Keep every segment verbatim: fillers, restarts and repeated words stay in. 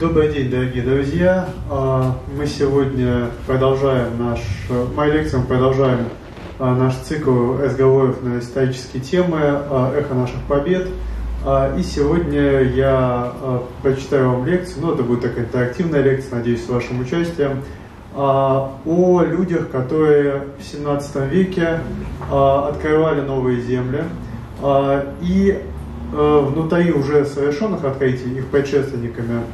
Добрый день, дорогие друзья! Мы сегодня продолжаем наш, моей лекции мы продолжаем наш цикл разговоров на исторические темы «Эхо наших побед». И сегодня я прочитаю вам лекцию, ну это будет такая интерактивная лекция, надеюсь, с вашим участием, о людях, которые в семнадцатом веке открывали новые земли и внутри уже совершенных открытий их предшественниками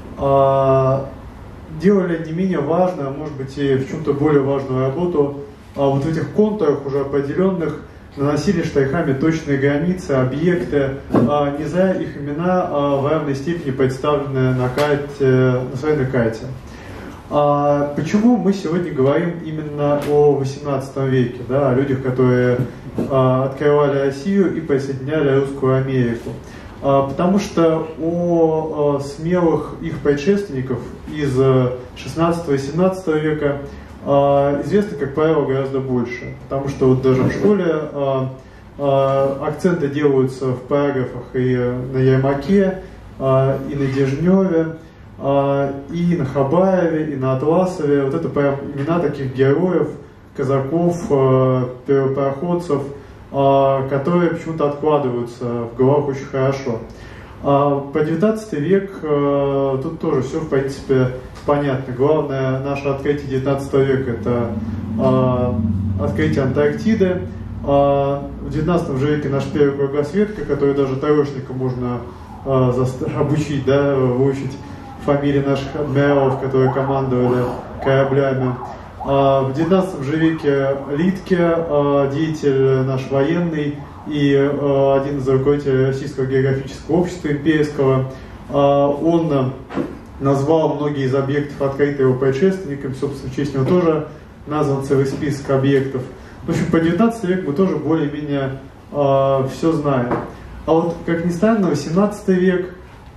делали не менее важную, а может быть и в чем-то более важную работу. Вот в этих контурах уже определенных наносили штрихами точные границы, объекты, не зря их имена в равной степени представлены на карте, на современной карте. Почему мы сегодня говорим именно о восемнадцатом веке, да, о людях, которые открывали Россию и присоединяли Русскую Америку? Потому что о смелых их предшественников из шестнадцатого и семнадцатого века известно, как правило, гораздо больше. Потому что вот даже в школе акценты делаются в параграфах и на Ермаке, и на Дежневе, и на Хабаеве, и на Атласове. Вот это прям имена таких героев, казаков, первопроходцев, которые почему-то откладываются в головах очень хорошо. По девятнадцатый век тут тоже все, в принципе, понятно. Главное наше открытие девятнадцатого века – это открытие Антарктиды. В девятнадцатом же веке наш первый кругосветка, который даже троечника можно обучить, да, выучить фамилии наших адмиралов, которые командовали кораблями. В девятнадцатом же веке Литке, деятель наш военный и один из руководителей Российского географического общества имперского, он назвал многие из объектов, открытых его предшественниками, собственно, в честь него тоже назван целый список объектов. В общем, по девятнадцатый век мы тоже более-менее все знаем. А вот, как ни странно, восемнадцатый век,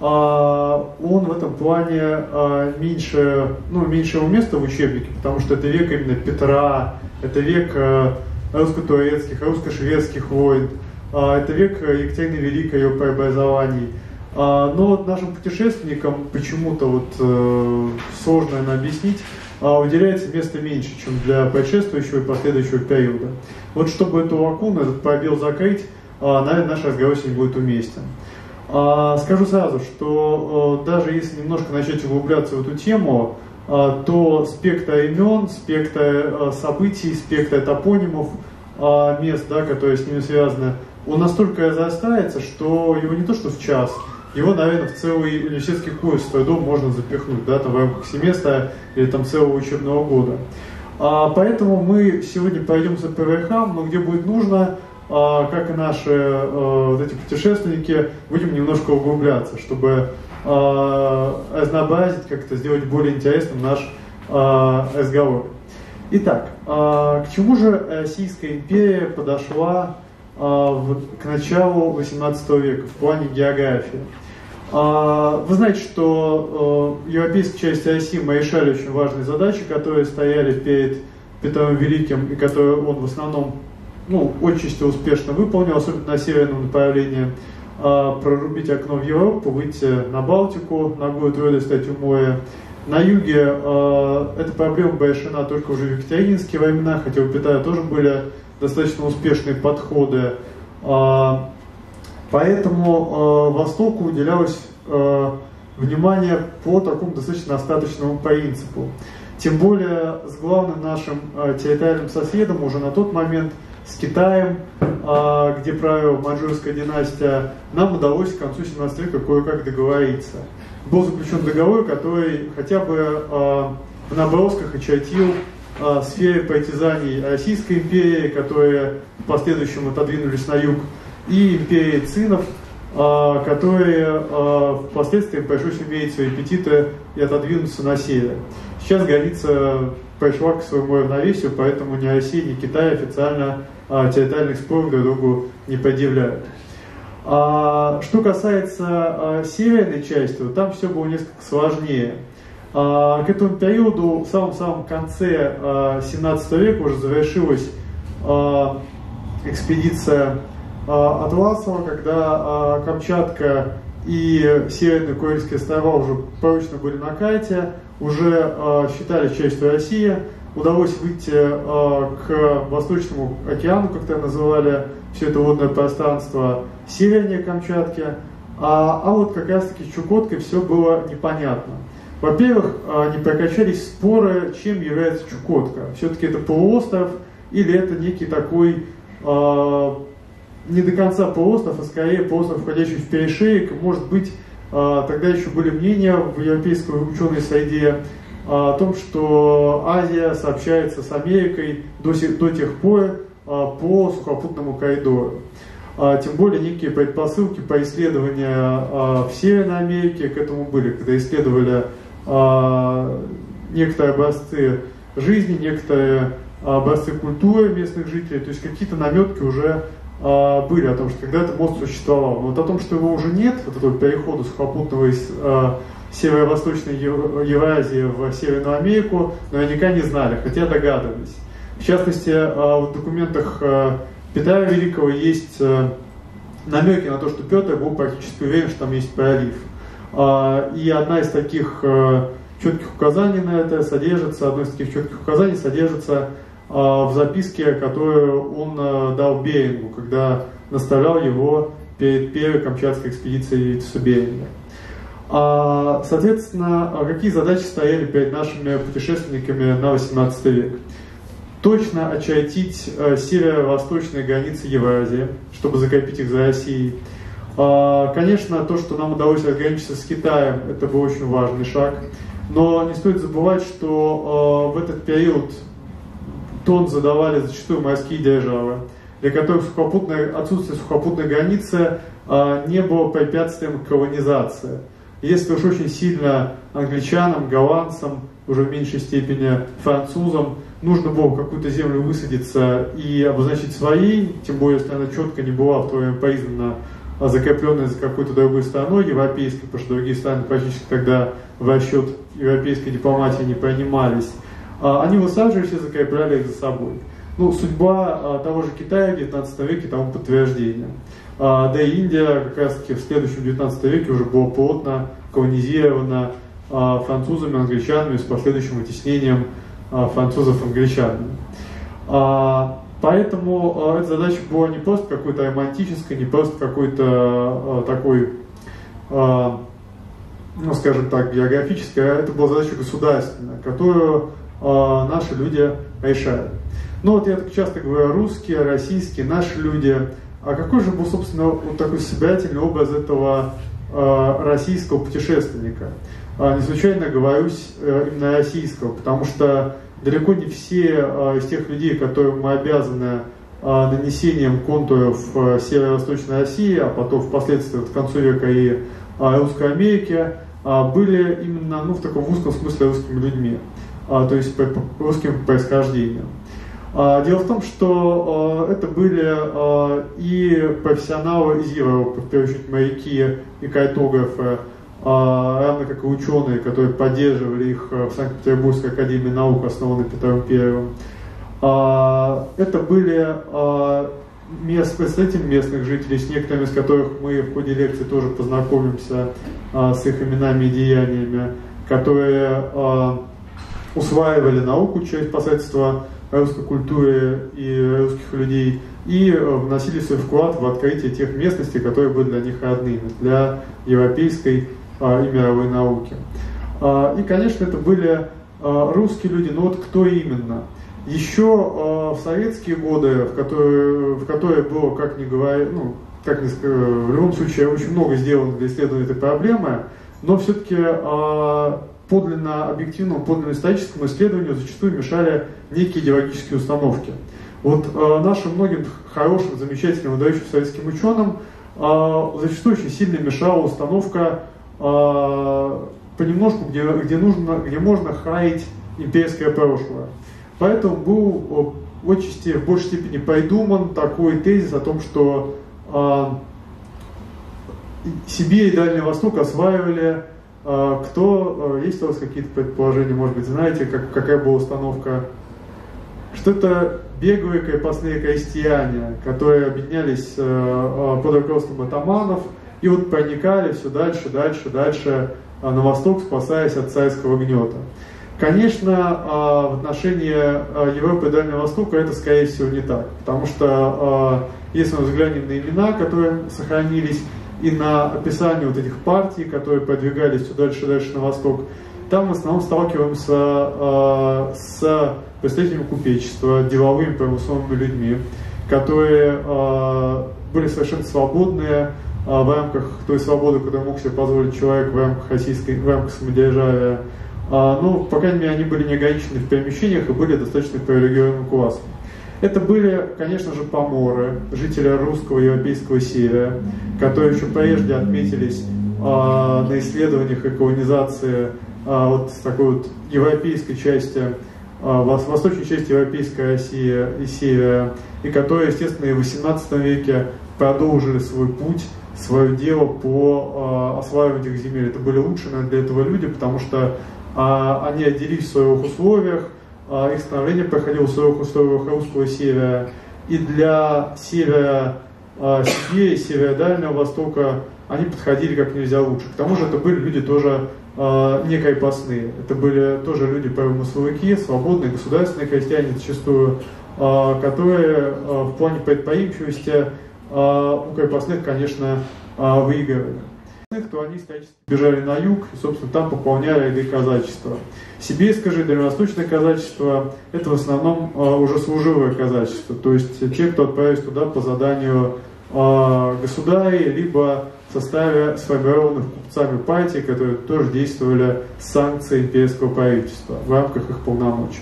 он в этом плане меньше, ну, меньше его места в учебнике, потому что это век именно Петра, это век русско-турецких, русско-шведских войн, это век Екатерины Великой, ее преобразований. Но вот нашим путешественникам почему-то вот сложно, наверное, объяснить, уделяется места меньше, чем для предшествующего и последующего периода. Вот чтобы эту лакуну, этот пробел закрыть, наверное, наш разговор сегодня будет уместен. Скажу сразу, что даже если немножко начать углубляться в эту тему, то спектр имен, спектр событий, спектр топонимов мест, да, которые с ними связаны, он настолько разрастается, что его не то что в час, его, наверное, в целый университетский курс трудом можно запихнуть, да, там, в рамках семестра или там, целого учебного года. Поэтому мы сегодня пройдемся по верхам, но где будет нужно, как и наши вот эти путешественники, будем немножко углубляться, чтобы разнообразить, как-то сделать более интересным наш разговор. Итак, к чему же Российская империя подошла к началу восемнадцатого века в плане географии? Вы знаете, что в европейской части России мы решали очень важные задачи, которые стояли перед Петром Великим и которые он в основном, ну, отчасти успешно выполнил, особенно на северном направлении, прорубить окно в Европу, выйти на Балтику, ногой твердой стать у моря. На юге эта проблема была решена только уже в екатерининские времена, хотя у Петра тоже были достаточно успешные подходы. Поэтому Востоку уделялось внимание по такому достаточно остаточному принципу. Тем более с главным нашим территориальным соседом уже на тот момент, с Китаем, где правила маньчжурская династия, нам удалось к концу семнадцатого века кое-как договориться. Был заключен договор, который хотя бы в набросках очертил сферы притязаний Российской империи, которые в последующем отодвинулись на юг, и империи цинов, которые впоследствии пришлось иметь свои аппетиты и отодвинуться на север. Сейчас граница пришла к своему равновесию, поэтому ни Россия, ни Китай официально территориальных споров друг другу не предъявляют. Что касается северной части, то там все было несколько сложнее. К этому периоду, в самом-самом конце семнадцатого века уже завершилась экспедиция Атласова, когда Камчатка и Северные Курильские острова уже прочно были на карте, уже э, считали частью России. Удалось выйти э, к Восточному океану, как то называли все это водное пространство, севернее Камчатки. А, а вот как раз таки с Чукоткой все было непонятно. Во-первых, э, не прокачались споры, чем является Чукотка. Все-таки это полуостров или это некий такой э, не до конца полуостров, а скорее полуостров, входящий в перешеек. Может быть, э, тогда еще были мнения в европейской ученой среде о том, что Азия сообщается с Америкой до, сих, до тех пор а, по сухопутному коридору. А, тем более некие предпосылки по исследованию а, в Северной Америке к этому были, когда исследовали а, некоторые образцы жизни, некоторые образцы культуры местных жителей, то есть какие-то наметки уже а, были о том, что когда-то мост существовал. Но вот о том, что его уже нет, вот этого перехода сухопутного из а, северо-восточной Евразии в Северную Америку, наверняка не знали, хотя догадывались. В частности, в документах Петра Великого есть намеки на то, что Петр был практически уверен, что там есть пролив. И одна из таких четких указаний на это содержится, одно из таких четких указаний содержится в записке, которую он дал Берингу, когда наставлял его перед первой Камчатской экспедицией в Беринга. Соответственно, какие задачи стояли перед нашими путешественниками на восемнадцатый век? Точно очертить северо-восточные границы Евразии, чтобы закрепить их за Россией. Конечно, то, что нам удалось ограничиться с Китаем, это был очень важный шаг. Но не стоит забывать, что в этот период тон задавали зачастую морские державы, для которых сухопутная, отсутствие сухопутной границы не было препятствием к колонизации. Если уж очень сильно англичанам, голландцам, уже в меньшей степени французам, нужно было какую-то землю высадиться и обозначить своей, тем более, если она четко не была в то время признана закрепленной за какой-то другой страной европейской, потому что другие страны практически тогда в расчет европейской дипломатии не принимались, они высаживались и закрепляли их за собой. Ну, судьба того же Китая в девятнадцатом веке тому подтверждение. Да и Индия как раз таки в следующем девятнадцатом веке уже была плотно колонизирована французами, англичанами с последующим вытеснением французов англичанами. Поэтому эта задача была не просто какой-то романтической, не просто какой-то такой, ну скажем так, географической, а это была задача государственная, которую наши люди решают. Ну вот я так часто говорю русские, российские, наши люди. А какой же был, собственно, вот такой собирательный образ этого э, российского путешественника? А, не случайно говорюсь э, именно российского, потому что далеко не все э, из тех людей, которым мы обязаны э, нанесением контуров э, северо-восточной России, а потом впоследствии вот, к концу века и э, Русской Америки, э, были именно ну, в таком узком смысле русскими людьми, э, то есть по, по русским происхождением. Дело в том, что это были и профессионалы из Европы, в первую очередь моряки и картографы, равно как и ученые, которые поддерживали их в Санкт-Петербургской академии наук, основанной Петром Первым. Это были мест, представители местных жителей, с некоторыми из которых мы в ходе лекции тоже познакомимся с их именами и деяниями, которые усваивали науку через посредство русской культуры и русских людей и вносили свой вклад в открытие тех местностей, которые были для них родными, для европейской а, и мировой науки. А, и, конечно, это были а, русские люди, но вот кто именно? Еще а, в советские годы, в которые, в которые было, как ни говоря, ну, как ни сказать, в любом случае очень много сделано для исследования этой проблемы, но все-таки а, подлинно объективному, подлинно историческому исследованию зачастую мешали некие идеологические установки. Вот э, нашим многим хорошим, замечательным, выдающимся советским ученым э, зачастую очень сильно мешала установка э, понемножку, где, где, нужно, где можно хаять имперское прошлое. Поэтому был в отчасти, в большей степени придуман такой тезис о том, что э, Сибирь и Дальний Восток осваивали. Кто, есть у вас какие-то предположения, может быть, знаете, как, какая была установка? Что это беглые крепостные крестьяне, которые объединялись под руководством атаманов и вот проникали все дальше, дальше, дальше на восток, спасаясь от царского гнета. Конечно, в отношении Европы и Дальнего Востока это, скорее всего, не так, потому что если мы взглянем на имена, которые сохранились, и на описание вот этих партий, которые продвигались все дальше и дальше на восток, там в основном сталкиваемся с представителями купечества, деловыми промысловыми людьми, которые были совершенно свободные в рамках той свободы, которую мог себе позволить человек в рамках российской, в рамках самодержавия. Ну, по крайней мере, они были не ограничены в перемещениях и были достаточно привилегированным классом. Это были, конечно же, поморы, жители русского и европейского севера, которые еще прежде отметились на исследованиях и колонизации вот такой вот европейской части, восточной части европейской России и севера, и которые, естественно, и в восемнадцатом веке продолжили свой путь, свое дело по осваиванию этих земель. Это были лучшие, наверное, для этого люди, потому что они отделились в своих условиях, их становление проходило в своих условиях русского севера, и для севера Сибири, севера Дальнего Востока они подходили как нельзя лучше. К тому же это были люди тоже не крепостные, это были тоже люди промысловики, свободные, государственные крестьяне зачастую, которые в плане предприимчивости у крепостных, конечно, выигрывали. То они исторически бежали на юг и, собственно, там пополняли ряды казачества. Сибирское же дальневосточное казачество – это в основном уже служивое казачество, то есть те, кто отправились туда по заданию государей, либо в составе сформированных купцами партий, которые тоже действовали с санкцией имперского правительства в рамках их полномочий.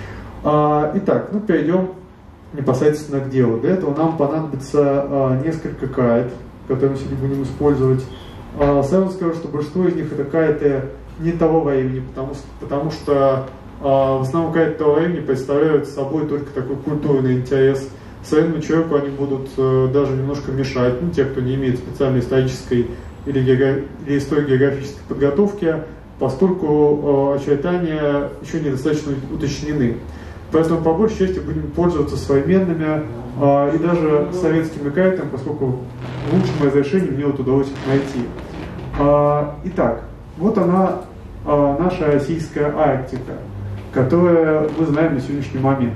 Итак, ну перейдем непосредственно к делу. Для этого нам понадобится несколько карт, которые мы сегодня будем использовать. Сразу скажу, что большинство из них это карты не того времени, потому, потому что в основном карты того времени представляют собой только такой культурный интерес. Современному человеку они будут даже немножко мешать, ну, те, кто не имеет специальной исторической или, или историко-географической подготовки, поскольку очертания еще недостаточно уточнены. Поэтому по большей части будем пользоваться современными и даже советскими картами, поскольку в лучшем разрешении мне вот удалось их найти. Итак, вот она, наша российская Арктика, которую мы знаем на сегодняшний момент.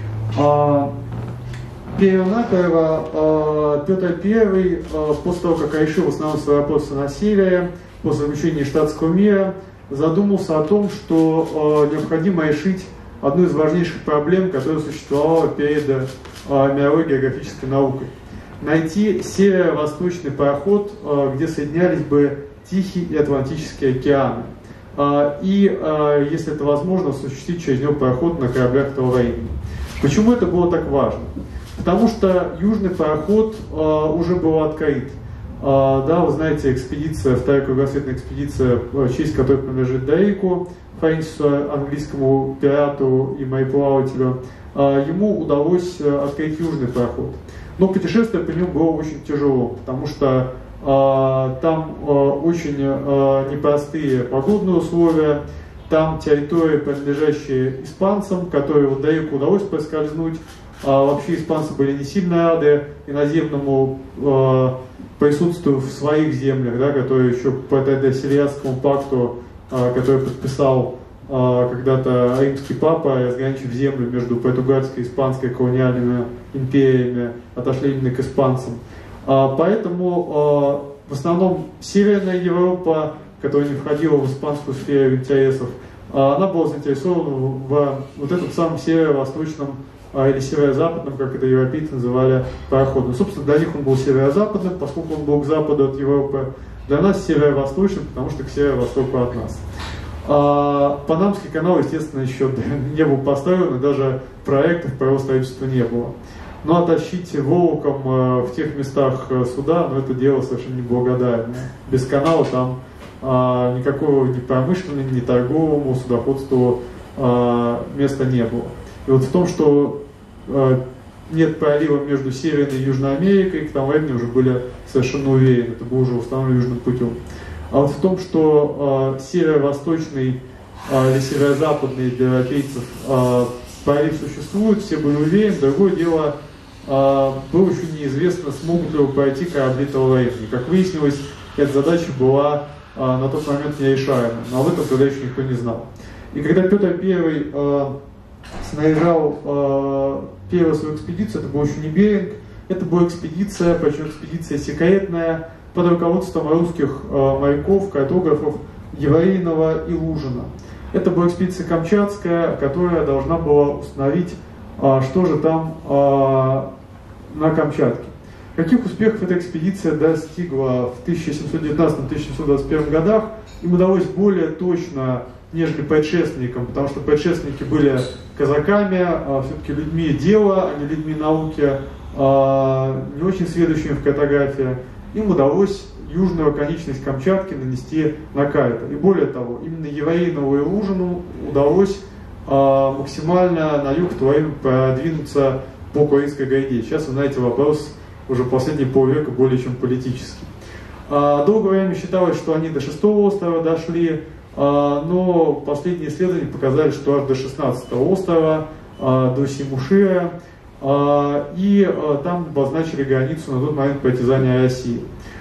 Первонаперво Петр Первый, после того, как решил в основном свои вопросы на севере, после заключения штатского мира, задумался о том, что необходимо решить одну из важнейших проблем, которая существовала перед мировой географической наукой. Найти северо-восточный пароход, где соединялись бы Тихий и Атлантический океаны. И, если это возможно, осуществить через него пароход на кораблях того времени. Почему это было так важно? Потому что южный пароход уже был открыт. Да, вы знаете, экспедиция, вторая кругосветная экспедиция, честь которой принадлежит Дрейку, Фрэнсису, английскому пирату и мореплавателю, ему удалось открыть южный пароход. Но путешествие по нему было очень тяжело, потому что э, там э, очень э, непростые погодные условия, там территории, принадлежащие испанцам, которые вот Дрейку удалось проскользнуть. А вообще испанцы были не сильно рады иноземному э, присутствию в своих землях, да, которые еще по Тордесельянскому пакту, э, который подписал когда-то римский папа, разграничив землю между португальской и испанской колониальными империями, отошли именно к испанцам. Поэтому в основном Северная Европа, которая не входила в испанскую сферу интересов, она была заинтересована в вот этом самом северо-восточном или северо-западном, как это европейцы называли, пароходом. Собственно, для них он был северо-западным, поскольку он был к западу от Европы. Для нас северо-восточным, потому что к северо-востоку от нас. А Панамский канал, естественно, еще не был построен, и даже проектов по его строительству не было. Ну а тащить волоком в тех местах суда, ну это дело совершенно неблагодарное. Без канала там а, никакого ни промышленного, ни торговому судоходству а, места не было. И вот в том, что а, нет пролива между Северной и Южной Америкой, к тому времени уже были совершенно уверены, это было уже установлено южным путем. А вот в том, что э, северо-восточный э, или северо-западный для европейцев э, пролив существует, все были уверены. Другое дело, было еще неизвестно, смогут ли пройти корабли того времени. Как выяснилось, эта задача была на тот момент нерешаемой, но об этом тогда еще никто не знал. И когда Петр Первый снаряжал первую свою экспедицию, это был еще не Беринг, это была экспедиция, причем экспедиция секретная, под руководством русских моряков, картографов Еврейного и Лужина. Это была экспедиция Камчатская, которая должна была установить, что же там на Камчатке. Каких успехов эта экспедиция достигла в тысяча семьсот девятнадцатом — тысяча семьсот двадцать первом годах? Им удалось более точно, нежели предшественникам, потому что предшественники были казаками, все-таки людьми дела, а не людьми науки, не очень сведущими в картографии. Им удалось южную оконечность Камчатки нанести на карту. И более того, именно Еврейнову и Лужину удалось максимально на юг в то время продвинуться по Курильской гряде. Сейчас, вы знаете, вопрос уже последние полвека более чем политический. Долгое время считалось, что они до шестого острова дошли, но последние исследования показали, что аж до шестнадцатого острова, до Симушира, и там обозначили границу на тот момент притязания России.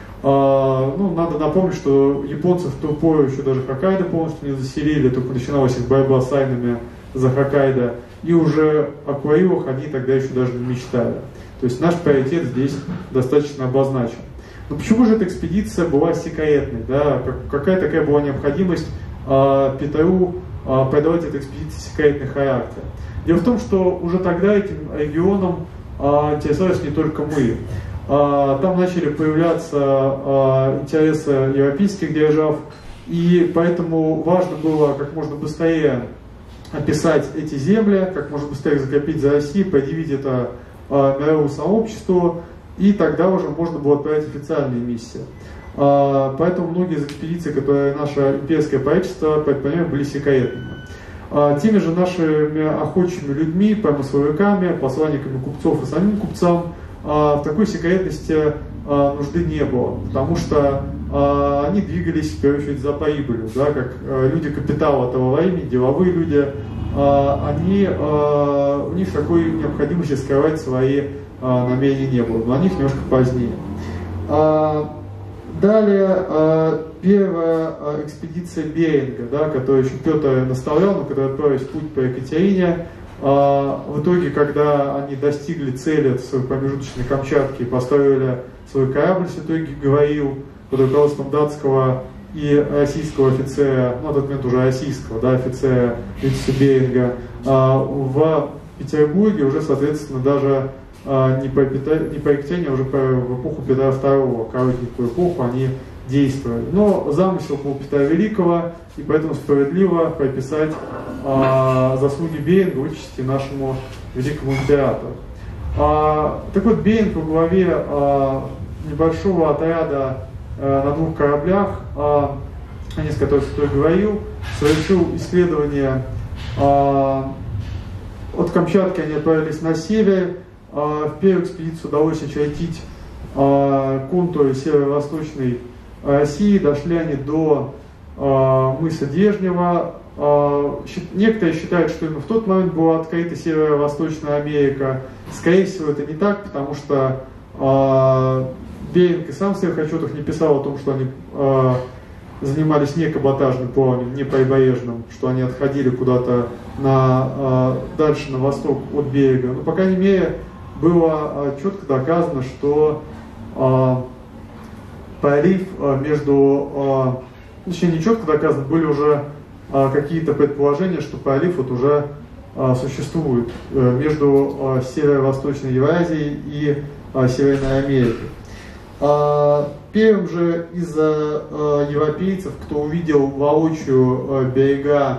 Ну, надо напомнить, что японцы в ту пору еще даже Хоккайдо полностью не заселили, только начиналась их борьба с айнами за Хоккайдо, и уже о Курилах они тогда еще даже не мечтали. То есть наш приоритет здесь достаточно обозначен. Но почему же эта экспедиция была секретной? Да? Какая такая была необходимость э, Петру э, придавать этой экспедиции секретный характер? Дело в том, что уже тогда этим регионом э, интересовались не только мы. Э, там начали появляться э, интересы европейских держав, и поэтому важно было как можно быстрее описать эти земли, как можно быстрее закрепить за Россией, предъявить это мировому сообществу, и тогда уже можно было отправить официальные миссии. Поэтому многие из экспедиций, которые наше имперское правительство предпринимало, были секретными. Теми же нашими охотчими людьми, промысловиками, посланниками купцов и самим купцам в такой секретности нужды не было, потому что они двигались в первую очередь за прибылью, да, как люди капитала того времени, деловые люди. Они, у них такой необходимости скрывать свои намерения не было, но о них немножко позднее. Далее, первая экспедиция Беринга, да, которую еще Петр наставлял, но когда отправились в путь по Екатерине, в итоге, когда они достигли цели своей промежуточной Камчатки и построили свой корабль «Святой Гавриил» под руководством датского и российского офицера, ну, на тот момент уже российского, да, офицера Витиса Беринга, в Петербурге уже, соответственно, даже не по, не по Екатерине, а уже по, в эпоху Петра Второго, коротенькую эпоху они действовали. Но замысел был Петра Великого, и поэтому справедливо прописать а, заслуги Беринга в участи нашему великому императору. А, так вот, Беринг во главе а, небольшого отряда а, на двух кораблях, а, один из которых я говорил, совершил исследование. А, от Камчатки они отправились на север. А, в первую экспедицию удалось очертить а, контуры северо-восточной России, дошли они до э, мыса Дежнева. Э, некоторые считают, что именно в тот момент была открыта Северо-Восточная Америка. Скорее всего, это не так, потому что э, Беринг и сам в своих отчетах не писал о том, что они э, занимались не каботажным плаванием, не прибрежным, что они отходили куда-то на, э, дальше на восток от берега. Но, по крайней мере, было э, четко доказано, что э, пролив между, точнее, не четко доказано, были уже какие-то предположения, что пролив вот уже существует между северо-восточной Евразией и Северной Америкой. Первым же из европейцев, кто увидел воочию берега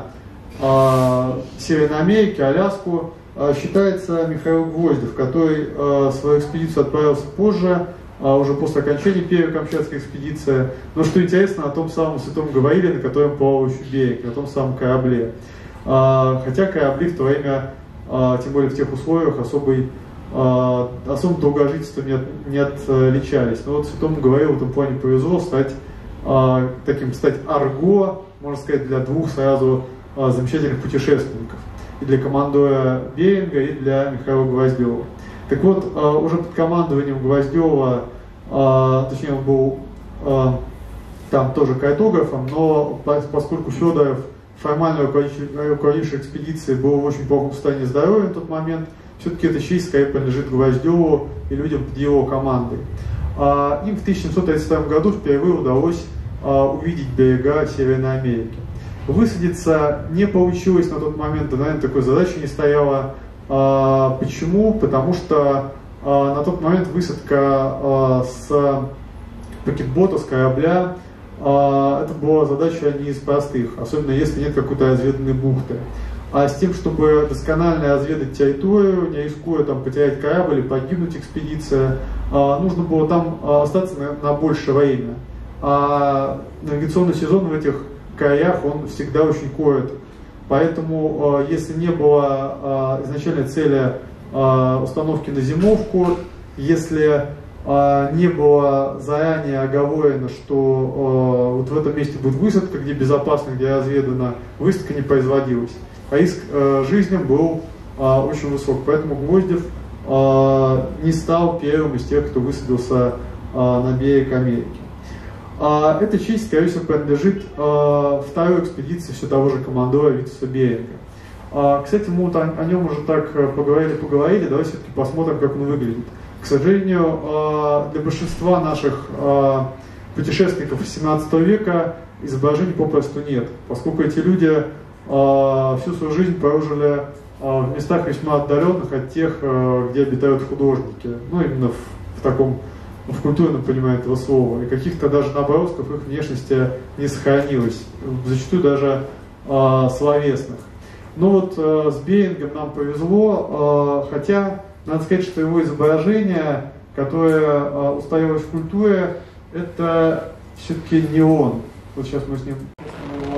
Северной Америки, Аляску, считается Михаил Гвоздев, который свою экспедицию отправился позже, уже после окончания первой Камчатской экспедиции. Но что интересно, на том самом Святом Гаврииле, на котором плавал еще Беринг, на том самом корабле. Хотя корабли в то время, тем более в тех условиях, особой, особым долгожительством не, от, не отличались. Но вот Святому Гавриилу в этом плане повезло стать таким, стать арго, можно сказать, для двух сразу замечательных путешественников. И для командора Беринга, и для Михаила Гвоздева. Так вот, уже под командованием Гвоздева, точнее, он был там тоже картографом, но поскольку Федоров, формально руководивший экспедицией, был в очень плохом состоянии здоровья в тот момент, все-таки эта честь скорее принадлежит Гвоздеву и людям под его командой. Им в тысяча семьсот тридцать втором году впервые удалось увидеть берега Северной Америки. Высадиться не получилось на тот момент, да, наверное, такой задачи не стояло. Почему? Потому что на тот момент высадка с пакетбота, с корабля, это была задача не из простых, особенно если нет какой-то разведанной бухты. А с тем, чтобы досконально разведать территорию, не рискуя там потерять корабль или погибнуть экспедиция, нужно было там остаться на, на большее время. А навигационный сезон в этих краях, он всегда очень короток. Поэтому, если не было изначальной цели установки на зимовку, если не было заранее оговорено, что вот в этом месте будет высадка, где безопасно, где разведано, высадка не производилась. Риск жизням был очень высок, поэтому Гвоздев не стал первым из тех, кто высадился на берег Америки. Эта честь, скорее всего, принадлежит второй экспедиции все того же командора Витуса Беринга. Кстати, мы вот о нем уже так поговорили-поговорили, давайте все-таки посмотрим, как он выглядит. К сожалению, для большинства наших путешественников семнадцатого века изображений попросту нет, поскольку эти люди всю свою жизнь прожили в местах весьма отдаленных от тех, где обитают художники, ну именно в, в таком, в культурном понимании этого слова, и каких-то даже набросков их внешности не сохранилось, зачастую даже э, словесных. Но вот э, с Берингом нам повезло, э, хотя надо сказать, что его изображение, которое э, устоялось в культуре, это все-таки не он. Вот сейчас мы с ним его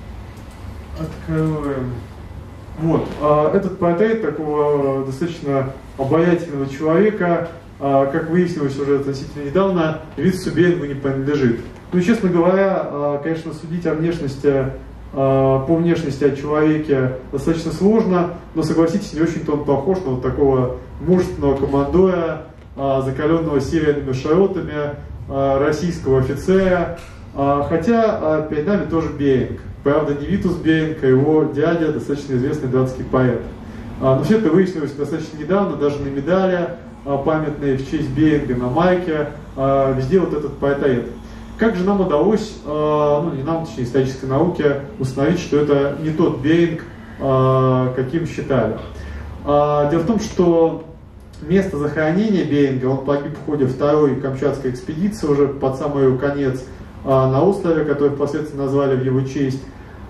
откроем. Вот, э, этот портрет такого достаточно обаятельного человека, э, как выяснилось уже относительно недавно, Витусу Берингу не принадлежит. Ну, честно говоря, э, конечно, судить о внешности, по внешности о человеке достаточно сложно, но, согласитесь, не очень-то он похож на вот такого мужественного командора, закаленного северными широтами, российского офицера, хотя перед нами тоже Беринг. Правда, не Витус Беринг, а его дядя, достаточно известный датский поэт. Но все это выяснилось достаточно недавно, даже на медали памятной в честь Беринга на майке, везде вот этот портрет. Как же нам удалось, ну не нам, точнее исторической науке, установить, что это не тот Беринг, каким считали? Дело в том, что место захоронения Беринга, он погиб в ходе второй Камчатской экспедиции, уже под самый его конец, на острове, который впоследствии назвали в его честь.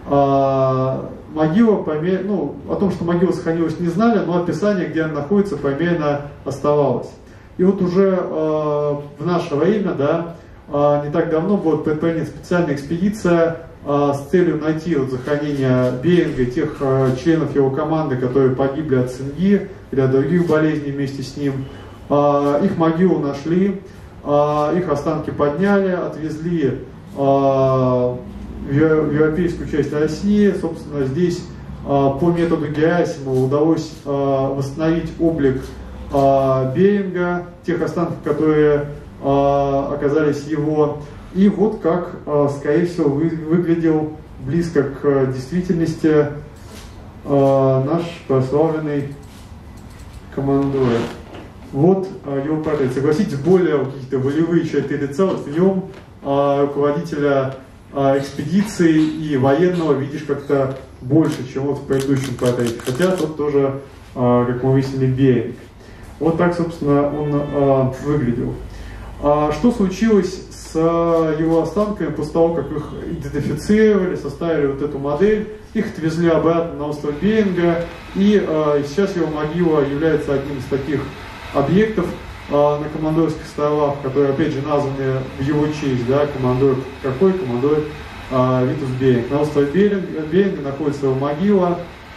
Могила, ну, о том, что могила сохранилась, не знали, но описание, где она находится, примерно оставалось. И вот уже в наше время, да, не так давно была предпринята специальная экспедиция с целью найти вот захоронение Беринга и тех членов его команды, которые погибли от цинги или от других болезней вместе с ним. Их могилу нашли, их останки подняли, отвезли в европейскую часть России. Собственно, здесь по методу Герасимова удалось восстановить облик Беринга, тех останков, которые оказались его. И вот как, скорее всего, вы, выглядел близко к действительности наш прославленный командор. Вот его портрет. Согласитесь, более какие-то волевые черты лица, вот в нем руководителя экспедиции и военного видишь как-то больше, чем вот в предыдущем портрете. Хотя тот тоже, как мы выяснили, Беринг. Вот так, собственно, он выглядел. Что случилось с его останками после того, как их идентифицировали, составили вот эту модель? Их отвезли обратно на остров Беринга, и сейчас его могила является одним из таких объектов на Командорских островах, которые, опять же, названы в его честь. Да, командор какой? Командор Витус Беринг. На острове Беринга, Беринга находится его могила.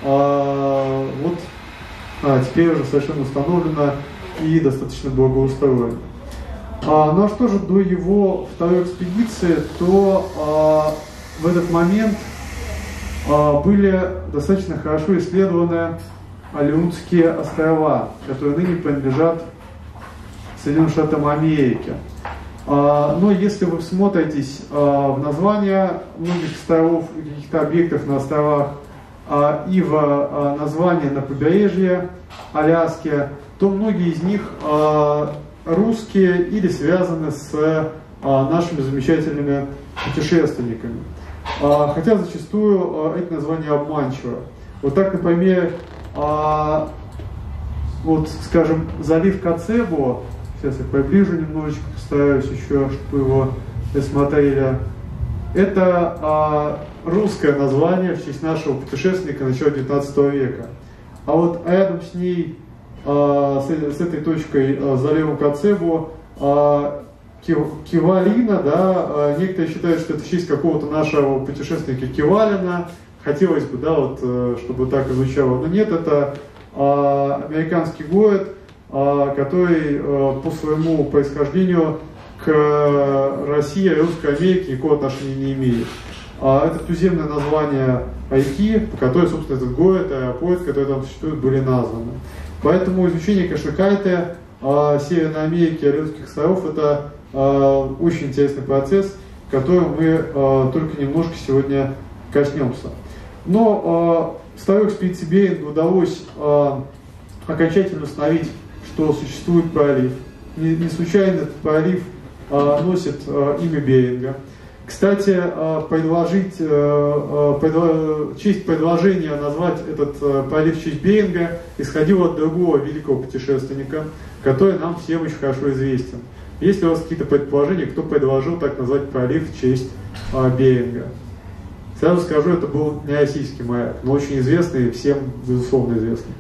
Вот теперь уже совершенно установлена и достаточно благоустроена. А, ну а что же до его второй экспедиции, то а, в этот момент а, были достаточно хорошо исследованы Алеутские острова, которые ныне принадлежат Соединенным Штатам Америки. Но если вы всмотритесь в названия многих островов, каких-то объектов на островах и в названия на побережье Аляски, то многие из них русские или связаны с нашими замечательными путешественниками. Хотя зачастую эти названия обманчивы. Вот так, например, вот, скажем, залив Коцебо, сейчас я приближу немножечко, постараюсь еще, чтобы его рассмотрели. Это а, русское название в честь нашего путешественника начала девятнадцатого века. А вот рядом с ней, а, с, с этой точкой а, залива Коцебо, а, Кивалина, да, а, некоторые считают, что это в честь какого-то нашего путешественника Кивалина. Хотелось бы, да, вот, чтобы так и звучало. Но нет, это а, американский город, который по своему происхождению к России и Русской Америке никакого отношения не имеет. Это туземное название реки, по которой, собственно, этот город, аэропорт, который там существует, были названы. Поэтому изучение, конечно, карты Северной Америки и Алеутских островов — это очень интересный процесс, который мы только немножко сегодня коснемся. Но второй экспедиции Беринга удалось окончательно установить, что существует пролив. Не, не случайно этот пролив а, носит а, имя Беринга. Кстати, а, предложить, а, предло... честь предложения назвать этот а, пролив в честь Беринга исходила от другого великого путешественника, который нам всем очень хорошо известен. Есть ли у вас какие-то предположения, кто предложил так назвать пролив в честь а, Беринга? Сразу скажу, это был не российский моряк, но очень известный, всем безусловно известный.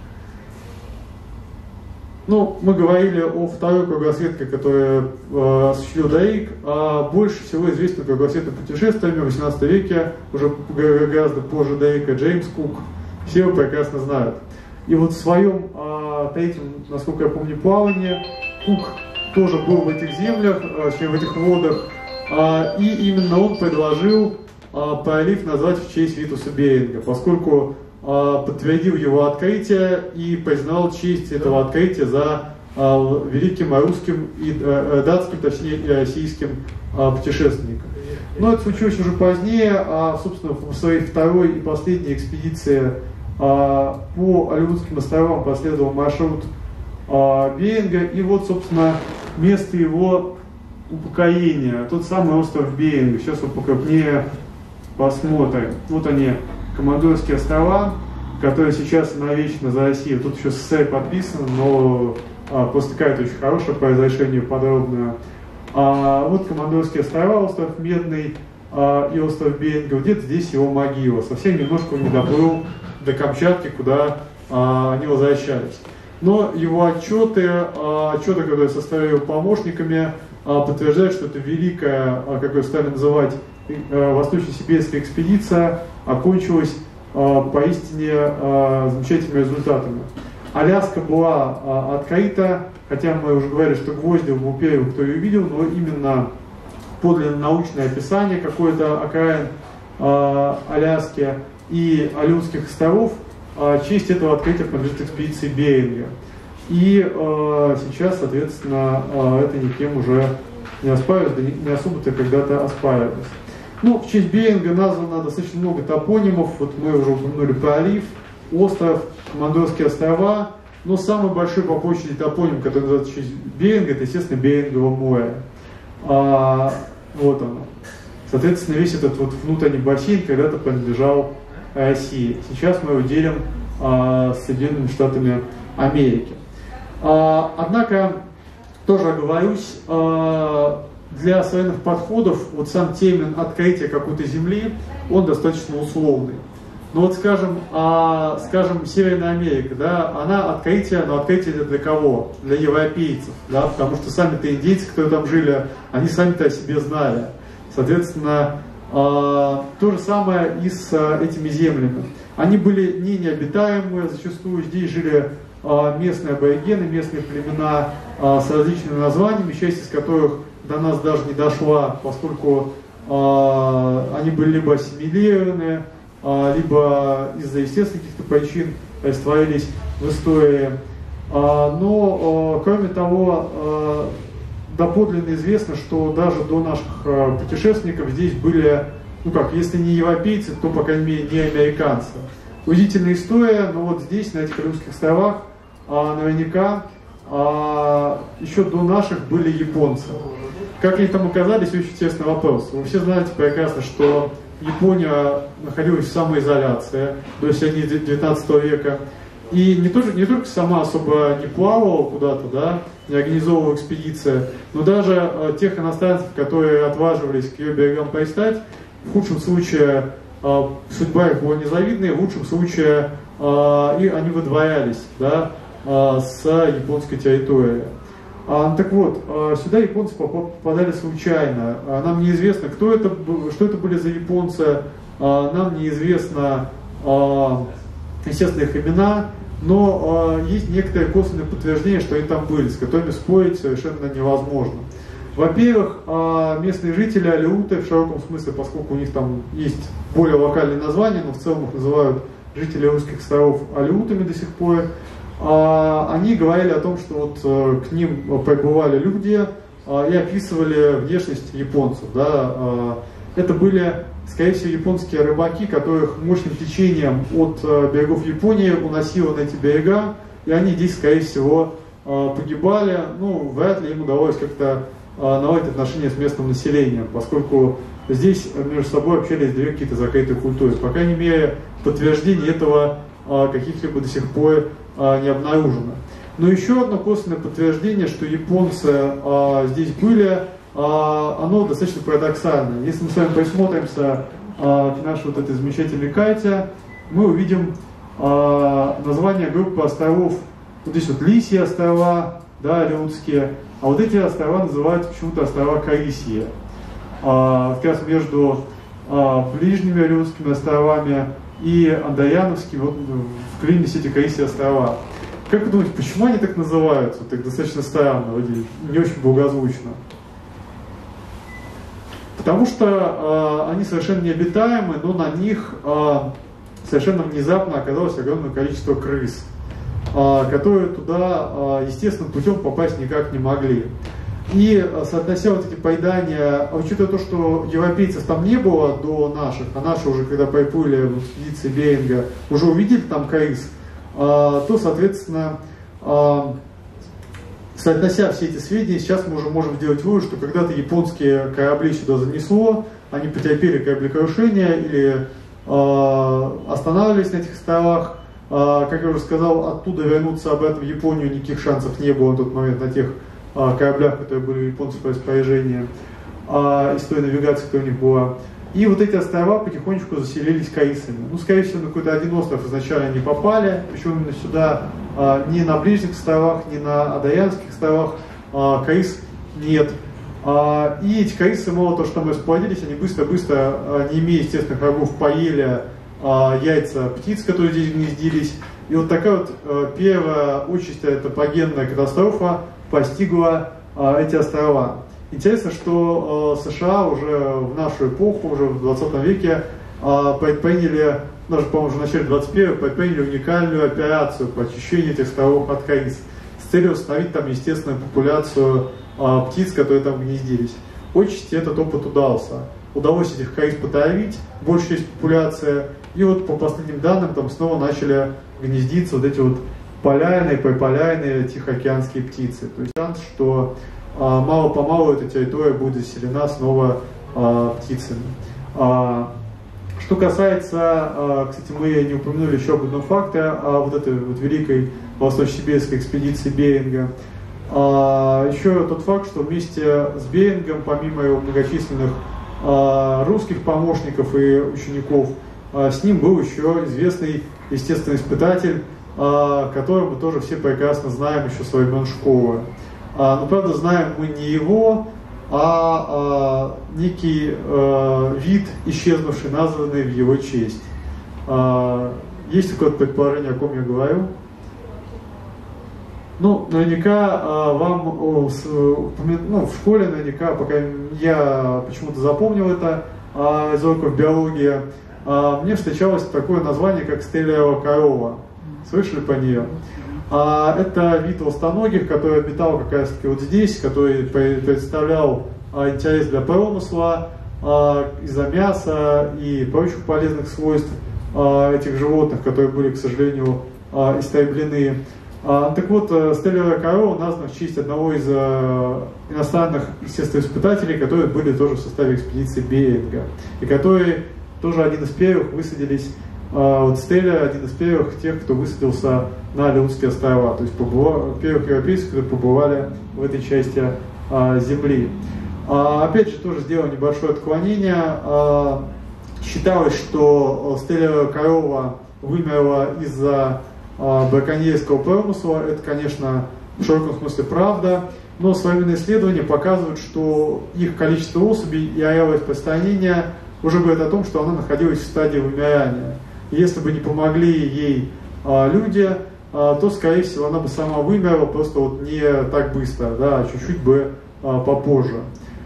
Ну, мы говорили о второй кругосветке, которую э, осуществил Дрейк, а больше всего известным кругосветным путешествиями в восемнадцатом веке, уже гораздо позже Дрейка, Джеймс Кук. Все его прекрасно знают. И вот в своем э, третьем, насколько я помню, плавании Кук тоже был в этих землях, э, в этих водах, э, и именно он предложил э, пролив назвать в честь Витуса Беринга, поскольку подтвердил его открытие и признал честь этого открытия за а, великим русским и а, датским, точнее, и российским а, путешественником. Но это случилось уже позднее, а, собственно, в своей второй и последней экспедиции а, по Алеутским островам последовал маршрут а, Беринга, и вот, собственно, место его упокоения, тот самый остров Беринга. Сейчас вот покрупнее посмотрим. Вот они, Командорские острова, которые сейчас навечно за Россию. Тут еще СССР подписано, но а, просто карта очень хорошая по разрешению подробная. А, вот Командорские острова, остров Медный а, и остров Беринга. Где-то здесь его могила. Совсем немножко он не доплыл до Камчатки, куда а, они возвращались. Но его отчеты, а, отчеты, которые составили помощниками, а, подтверждают, что это великая, а, как ее стали называть, Восточно-Сибирская экспедиция окончилась э, поистине э, замечательными результатами. Аляска была э, открыта, хотя мы уже говорили, что Гвоздев был первым, кто ее видел, но именно подлинно научное описание какой-то окраин э, Аляски и Алеутских островов, э, честь этого открытия принадлежит экспедиции Беринга. И э, сейчас, соответственно, э, это никем уже не оспаривалось, да не, не особо-то когда-то оспаривалось. Ну, в честь Беринга названо достаточно много топонимов. Вот мы уже упомянули пролив, остров, Командорские острова. Но самый большой по площади топоним, который называется в честь Беринга, это, естественно, Берингово море. А, вот оно. Соответственно, весь этот вот внутренний бассейн когда-то принадлежал России. Сейчас мы его делим а, с Соединенными Штатами Америки. А, однако, тоже оговорюсь, а, для современных подходов вот сам термин открытия какой-то земли, он достаточно условный. Но вот скажем, а, скажем, Северная Америка, да, она открытие, но открытие для кого? Для европейцев, да, потому что сами-то индейцы, которые там жили, они сами-то о себе знали. Соответственно, а, то же самое и с а, этими землями. Они были не необитаемые, зачастую здесь жили а, местные аборигены, местные племена а, с различными названиями, часть из которых до нас даже не дошла, поскольку э, они были либо ассимилированы, э, либо из-за естественных каких-то причин растворились в истории. Но, кроме того, доподлинно известно, что даже до наших путешественников здесь были, ну как, если не европейцы, то, по крайней мере, не американцы. Удивительная история, но вот здесь, на этих Русских островах, наверняка еще до наших были японцы. Как они там оказались, очень интересный вопрос. Вы все знаете прекрасно, что Япония находилась в самоизоляции до середины девятнадцатого века. И не только, не только сама особо не плавала куда-то, да, не организовывала экспедиции, но даже э, тех иностранцев, которые отваживались к ее берегам пристать, в худшем случае э, судьба их была незавидная, в лучшем случае э, и они выдворялись, да, э, с японской территории. А, так вот, э, сюда японцы попадали случайно. А, нам неизвестно, кто это, что это были за японцы, а, нам неизвестно, а, естественно, их имена, но э, есть некоторые косвенные подтверждения, что они там были, с которыми спорить совершенно невозможно. Во-первых, э, местные жители, алеуты, в широком смысле, поскольку у них там есть более локальные названия, но в целом их называют жители Русских островов алеутами до сих пор, э, они говорили о том, что вот э, к ним прибывали люди э, и описывали внешность японцев. Да, э, это были, скорее всего, японские рыбаки, которых мощным течением от э, берегов Японии уносило на эти берега, и они здесь, скорее всего, э, погибали. Ну, вряд ли им удалось как-то э, наладить отношения с местным населением, поскольку здесь между собой общались две какие-то закрытые культуры. По крайней мере, подтверждений этого э, каких-либо до сих пор э, не обнаружено. Но еще одно косвенное подтверждение, что японцы э, здесь были, оно достаточно парадоксально. Если мы с вами присмотримся к нашей вот этой замечательной карте, мы увидим название группы островов. Вот здесь вот Лисьи острова, да, алеутские, а вот эти острова называют почему-то острова Карисьи. Как раз между ближними алеутскими островами и Андаяновскими, вот вклинились эти Карисьи острова. Как вы думаете, почему они так называются? Так достаточно странно, не очень благозвучно. Потому что э, они совершенно необитаемы, но на них э, совершенно внезапно оказалось огромное количество крыс, э, которые туда э, естественным путем попасть никак не могли. И э, соотнося вот эти поедания, учитывая то, что европейцев там не было до наших, а наши уже, когда приплыли в экспедиции Беринга, уже увидели там крыс, э, то, соответственно, э, соотнося все эти сведения, сейчас мы уже можем сделать вывод, что когда-то японские корабли сюда занесло, они потерпели кораблекрушение или э, останавливались на этих островах. Э, как я уже сказал, оттуда вернуться обратно в Японию никаких шансов не было на тот момент на тех э, кораблях, которые были у японцев в распоряжении, э, из той навигации, которая у них была. И вот эти острова потихонечку заселились крысами. Ну, скорее всего, на какой-то один остров изначально не попали, причем именно сюда а, ни на ближних островах, ни на Адаянских островах а, крыс нет. А, и эти крысы, мало того, что там расплодились, они быстро-быстро, а, не имея естественных врагов, поели а, яйца птиц, которые здесь гнездились. И вот такая вот а, первая очень топогенная катастрофа постигла а, эти острова. Интересно, что э, США уже в нашу эпоху, уже в двадцатом веке, э, предприняли, даже, по-моему, уже в начале двадцать первого, предприняли уникальную операцию по очищению этих островов от крыс с целью установить там естественную популяцию э, птиц, которые там гнездились. Отчасти этот опыт удался. Удалось этих крыс потравить, большая часть популяции, и вот по последним данным там снова начали гнездиться вот эти вот полярные, приполярные тихоокеанские птицы. То есть шанс, что а, мало-помалу эта территория будет заселена снова а, птицами. А, что касается, а, кстати, мы не упомянули еще об одном факте, а вот этой вот великой восточно-сибирской экспедиции Беринга. А, еще тот факт, что вместе с Берингом, помимо его многочисленных а, русских помощников и учеников, а, с ним был еще известный естественный испытатель, а, которого мы тоже все прекрасно знаем еще со времен школы. А, но, правда, знаем мы не его, а, а некий а, вид, исчезнувший, названный в его честь. А, есть какое-то предположение, о ком я говорю? Ну, наверняка а, вам о, с, ну, в школе, наверняка, пока я почему-то запомнил это а, из уроков биологии, а, мне встречалось такое название, как стеллиевая корова. Слышали по нее? А, это вид толстоногих, который обитал как раз таки вот здесь, который представлял а, интерес для промысла а, из-за мяса и прочих полезных свойств а, этих животных, которые были, к сожалению, а, истреблены. А, так вот, стеллеровая корова названа в честь одного из а, иностранных естествоиспытателей, которые были тоже в составе экспедиции Беринга, и которые тоже один из первых высадились. Вот Стеллер один из первых тех, кто высадился на Алеутские острова, то есть побывал, первых европейцев, которые побывали в этой части а, земли. А, опять же, тоже сделал небольшое отклонение. А, считалось, что стеллеровая корова вымерла из-за а, браконьерского промысла. Это, конечно, в широком смысле правда, но современные исследования показывают, что их количество особей и ареал распространения уже говорит о том, что она находилась в стадии вымирания. Если бы не помогли ей а, люди, а, то, скорее всего, она бы сама вымерла, просто вот не так быстро, да, а чуть-чуть бы а, попозже.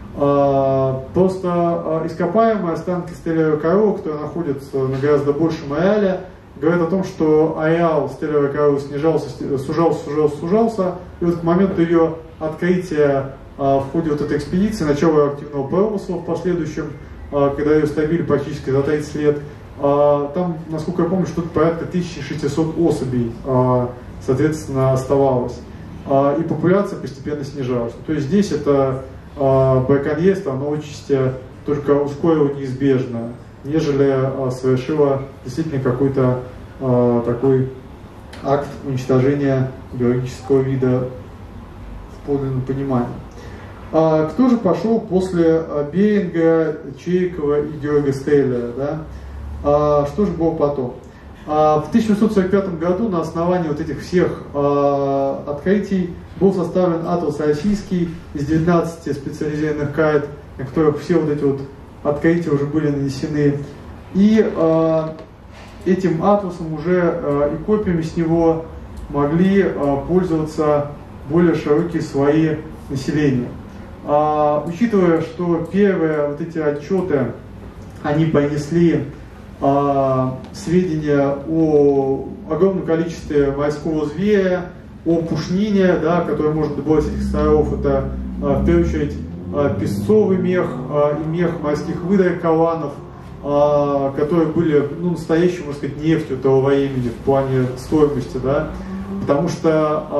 А, просто а, ископаемые останки стеллеровой коровы, которые находятся на гораздо большем ареале, говорят о том, что ареал стеллеровой коровы снижался, сужался, сужался, сужался, и вот к моменту ее открытия а, в ходе вот этой экспедиции, начала активного промысла в последующем, а, когда ее ставили практически за тридцать лет, там, насколько я помню, что-то порядка тысяча шестисот особей, соответственно, оставалось. И популяция постепенно снижалась. То есть здесь это браконьерство, оно отчасти только ускорило неизбежно, нежели совершило действительно какой-то такой акт уничтожения биологического вида в подлинном понимании. Кто же пошел после Беринга, Чайкова и Георга Стеллера, да? А, что же было потом? А, в тысяча восемьсот сорок пятом году на основании вот этих всех а, открытий был составлен атлас российский из девятнадцати специализированных карт, на которых все вот эти вот открытия уже были нанесены. И а, этим атласом уже а, и копиями с него могли а, пользоваться более широкие слои населения. А, учитывая, что первые вот эти отчеты, они принесли а, сведения о огромном количестве морского зверя, о пушнине, да, который можно добывать с этих островов. Это а, в первую очередь а, песцовый мех а, и мех морских выдрок каланов, а, которые были, ну, настоящей, можно сказать, нефтью того времени в плане стоимости, да, потому что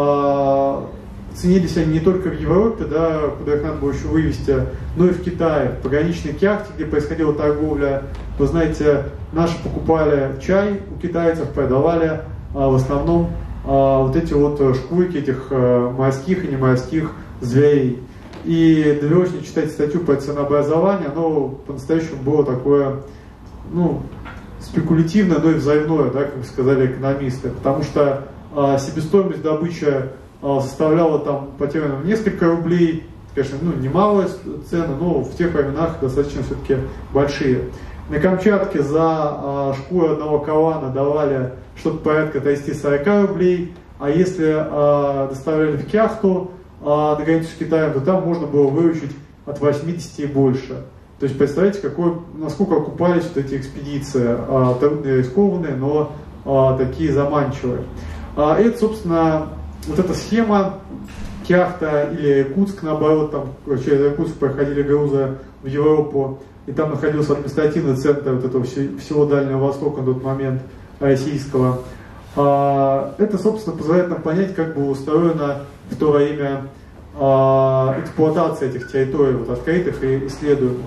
а, ценились они не только в Европе, да, куда их надо было еще вывести, но и в Китае, в пограничной Кяхте, где происходила торговля. Вы знаете, наши покупали чай у китайцев, продавали а, в основном а, вот эти вот шкурки этих а, морских и неморских зверей. И довелось мне читать статью по ценообразованию, оно по-настоящему было такое, ну, спекулятивное, но и взрывное, да, как сказали экономисты, потому что а, себестоимость добычи составляла там по терминам несколько рублей, конечно, ну, немалая цена, но в тех временах достаточно все-таки большие. На Камчатке за а, шкуру одного калана давали что-то порядка тридцати-сорока рублей, а если а, доставляли в Кяхту а, на границу с Китаем, то там можно было выручить от восьмидесяти и больше. То есть представляете, какой, насколько окупались вот эти экспедиции, а, трудные, рискованные, но а, такие заманчивые. А, это, собственно, вот эта схема Кяхта или Иркутск, наоборот, там через Иркутск проходили грузы в Европу, и там находился административный центр вот этого всего Дальнего Востока на тот момент российского. Это, собственно, позволяет нам понять, как была устроена в то время эксплуатация этих территорий, вот, открытых и исследуемых.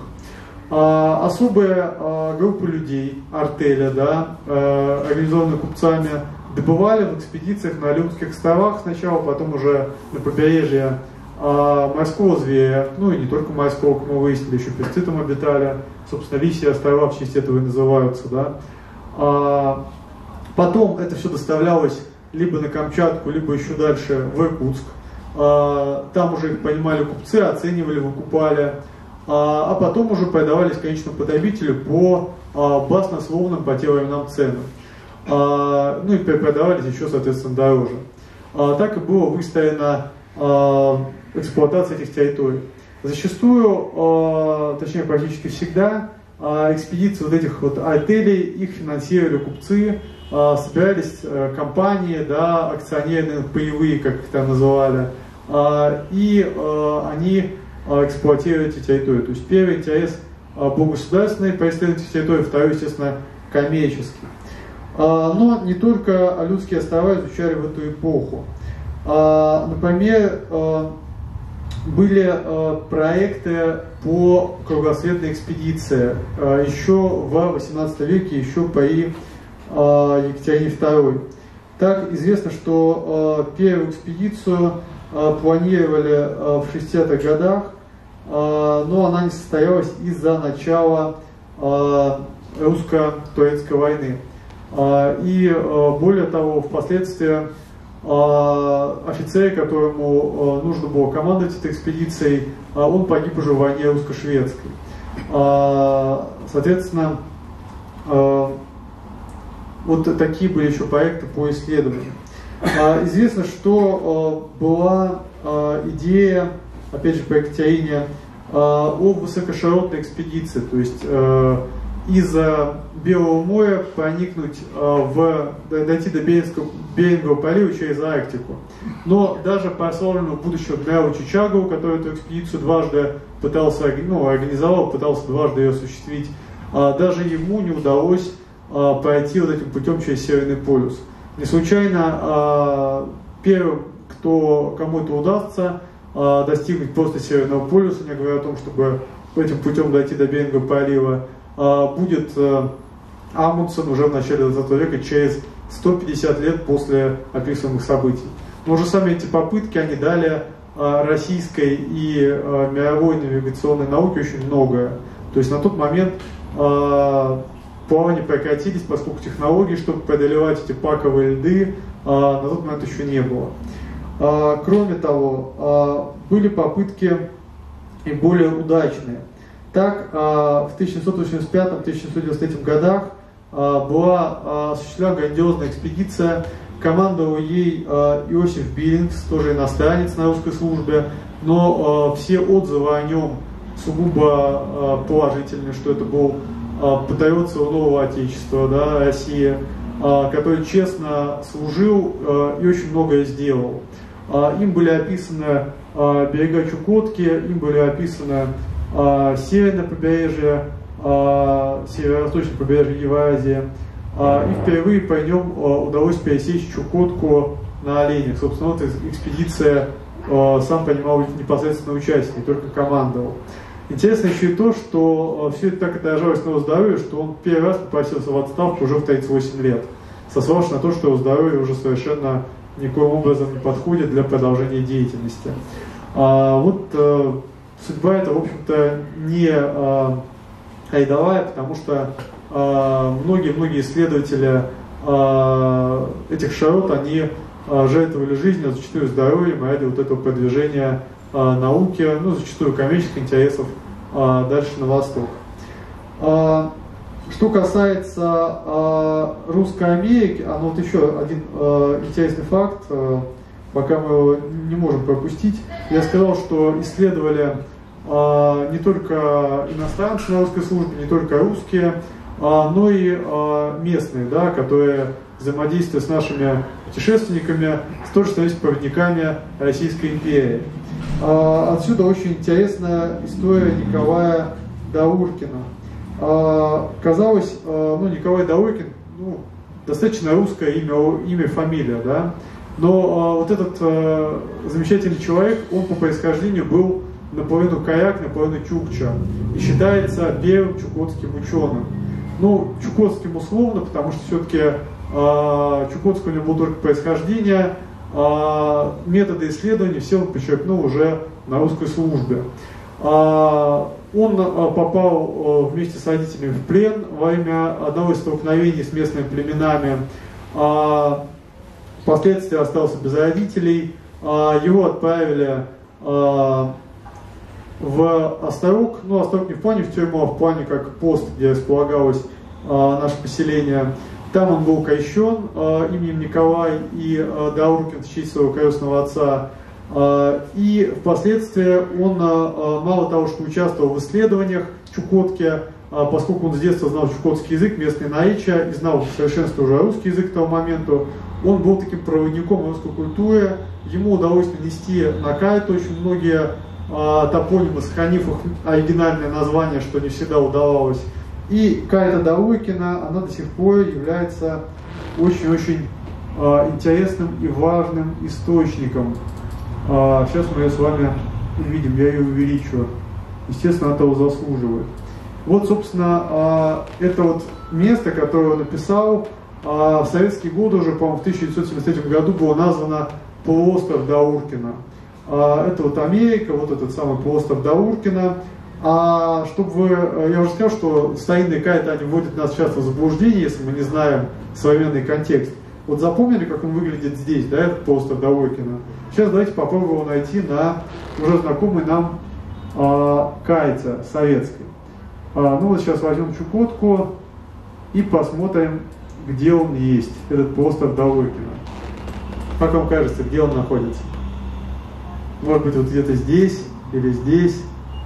Особая группа людей, артеля, да, организованная купцами, добывали в экспедициях на Алеутских островах сначала, потом уже на побережье а, морского зверя, ну и не только морского, как мы выяснили, еще песцы там обитали, собственно, Лисьи острова в честь этого и называются, да. А, потом это все доставлялось либо на Камчатку, либо еще дальше в Иркутск. А, там уже их понимали купцы, оценивали, выкупали, а, а потом уже продавались конечному потребителю по а, баснословным по тем временам ценам. А, ну и продавались еще, соответственно, дороже. А, так и было выстроена а, эксплуатация этих территорий. Зачастую, а, точнее практически всегда, экспедиции вот этих вот артелей, их финансировали купцы, собирались компании, да, акционерные, паевые, как их там называли, и они эксплуатировали эти территории. То есть первый интерес был государственный, по исследованию этих территорий, второй, естественно, коммерческий. Но не только Алютские острова изучали в эту эпоху. Например, были проекты по кругосветной экспедиции еще в восемнадцатом веке, еще при Екатерине второй. Так известно, что первую экспедицию планировали в шестидесятых годах, но она не состоялась из-за начала русско-турецкой войны. И более того, впоследствии офицер, которому нужно было командовать этой экспедицией, он погиб уже в войне русско-шведской. Соответственно, вот такие были еще проекты по исследованию. Известно, что была идея, опять же, по Екатерине, о высокоширотной экспедиции, то есть из Белого моря проникнуть в, дойти до Берингского, Берингового пролива через Арктику. Но даже прославленного будущего адмирала Чичагову, который эту экспедицию дважды пытался, ну, организовал, пытался дважды ее осуществить, даже ему не удалось пройти вот этим путем через Северный полюс. Не случайно первым, кто, кому это удастся достигнуть просто Северного полюса, не говоря о том, чтобы этим путем дойти до Берингового пролива, будет Амундсен уже в начале двадцатого века, через сто пятьдесят лет после описываемых событий. Но уже сами эти попытки, они дали российской и мировой навигационной науке очень многое. То есть на тот момент плавания прекратились, поскольку технологий, чтобы преодолевать эти паковые льды, на тот момент еще не было. Кроме того, были попытки и более удачные. Так, в тысяча семьсот восемьдесят пятом — тысяча семьсот девяносто третьем годах была осуществлена грандиозная экспедиция, командовал ей Иосиф Биллингс, тоже иностранец на русской службе, но все отзывы о нем сугубо положительные, что это был патриот своего нового отечества, да, России, который честно служил и очень многое сделал. Им были описаны берега Чукотки, им были описаны северное побережье, северо-восточное побережье Евразии, и впервые по нем удалось пересечь Чукотку на оленях. Собственно, вот экспедиция сам принимал непосредственно участие, не только командовал. Интересно еще и то, что все это так отражалось на его здоровье, что он первый раз попросился в отставку уже в тридцать восемь лет, сославшись на то, что его здоровье уже совершенно никоим образом не подходит для продолжения деятельности. А вот э, судьба эта, в общем-то, не э, рядовая, потому что многие-многие э, исследователи э, этих широт, они э, жертвовали жизнью, зачастую здоровьем ради вот этого продвижения э, науки, ну, зачастую коммерческих интересов э, дальше на восток. Э, Что касается э, Русской Америки, а ну вот еще один э, интересный факт, э, пока мы его не можем пропустить. Я сказал, что исследовали э, не только иностранцы на русской службе, не только русские, э, но и э, местные, да, которые взаимодействуют с нашими путешественниками, тоже становились проводниками Российской империи. Э, отсюда очень интересная история Николая Дауркина. Казалось, ну, Николай Дауркин, ну, достаточно русское имя, имя, фамилия, да, но вот этот э, замечательный человек, он по происхождению был наполовину коряк, наполовину чукча, и считается первым чукотским ученым. Ну, чукотским условно, потому что все-таки э, чукотское у него было только происхождение, э, методы исследований все он подчеркнул уже на русской службе. Э, Он попал вместе с родителями в плен во время одного из столкновений с местными племенами. Впоследствии остался без родителей. Его отправили в Острог. Ну, Острог не в плане в тюрьму, а в плане как пост, где располагалось наше поселение. Там он был крещен именем Николай и Дауркин в честь своего крестного отца. И впоследствии он мало того, что участвовал в исследованиях Чукотки, поскольку он с детства знал чукотский язык, местные наречия, и знал в совершенстве уже русский язык к тому моменту, он был таким проводником русской культуры. Ему удалось нанести на карту очень многие топонимы, сохранив их оригинальное название, что не всегда удавалось. И карта Дауркина, она до сих пор является очень-очень интересным и важным источником. Сейчас мы ее с вами увидим, я ее увеличу. Естественно, этого заслуживает. Вот, собственно, это вот место, которое он написал. В советские годы уже, по-моему, в тысяча девятьсот семьдесят третьем году было названо полуостров Дауркина. Это вот Америка, вот этот самый полуостров Дауркина. А чтобы вы, я уже сказал, что старинные карты, они вводят нас часто в заблуждение, если мы не знаем современный контекст. Вот запомнили, как он выглядит здесь, да, этот полуостров Дауркина? Сейчас давайте попробуем его найти на уже знакомой нам э, карте советской. А, ну вот сейчас возьмем Чукотку и посмотрим, где он есть, этот полуостров Дауркина. Как вам кажется, где он находится? Может быть, вот где-то здесь или здесь?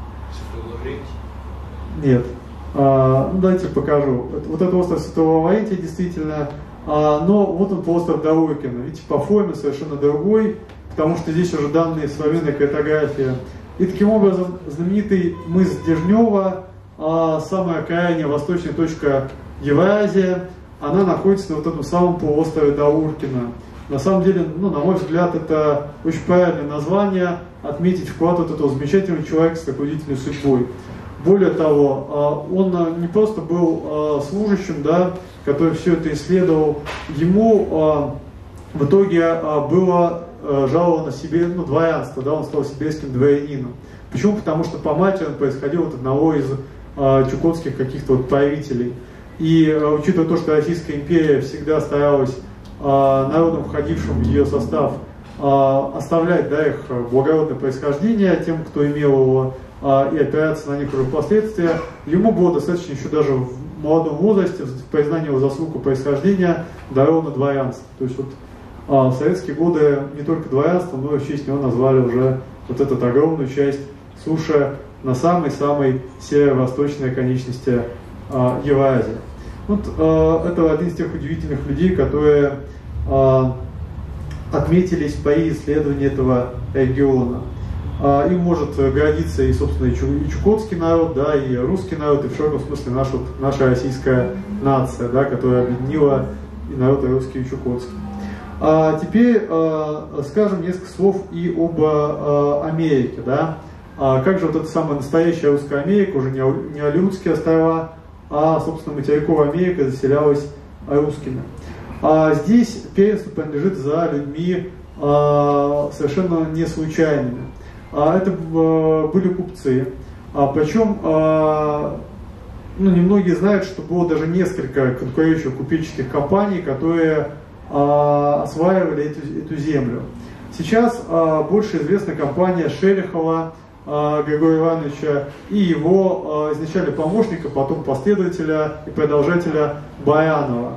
Нет. А, ну, давайте покажу. Вот это остров Святого Лаврентия, действительно. А, но вот он полуостров Дауркина. Видите, по форме совершенно другой, потому что здесь уже данные современной картографии. И таким образом знаменитый мыс Дежнева, а, самая крайняя восточная точка Евразии, она находится на вот этом самом полуострове Дауркина. На самом деле, ну, на мой взгляд, это очень правильное название, отметить вклад вот этого замечательного человека с такой удивительной судьбой. Более того, он не просто был служащим, да, который все это исследовал, ему в итоге было жаловано себе, ну, дворянство, да, он стал сибирским дворянином. Почему? Потому что по матери он происходил от одного из чукотских каких-то вот правителей. И учитывая то, что Российская империя всегда старалась народам, входившим в ее состав, оставлять, да, их благородное происхождение тем, кто имел его, и опираться на них уже впоследствии, ему было достаточно еще даже в молодом возрасте, в признании его заслуг и происхождения, даровано дворянство. То есть вот а, в советские годы не только дворянство, но и в честь него назвали уже вот эту огромную часть суши на самой-самой северо-восточной оконечности а, Евразии. Вот, а, это один из тех удивительных людей, которые а, отметились при исследовании этого региона. Им может гордиться и, собственно, и чукотский народ, да, и русский народ, и в широком смысле наша, наша российская нация, да, которая объединила и народ и русский, и чукотский. А теперь а, скажем несколько слов и об а, Америке. Да. А как же вот эта самая настоящая русская Америка, уже не, не Алиутские острова, а, собственно, материковая Америка заселялась русскими. А здесь первенство принадлежит за людьми а, совершенно не случайными. Это были купцы, причем ну, немногие знают, что было даже несколько конкурирующих купеческих компаний, которые осваивали эту, эту землю. Сейчас больше известна компания Шерехова Григория Ивановича и его изначально помощника, потом последователя и продолжателя Баранова.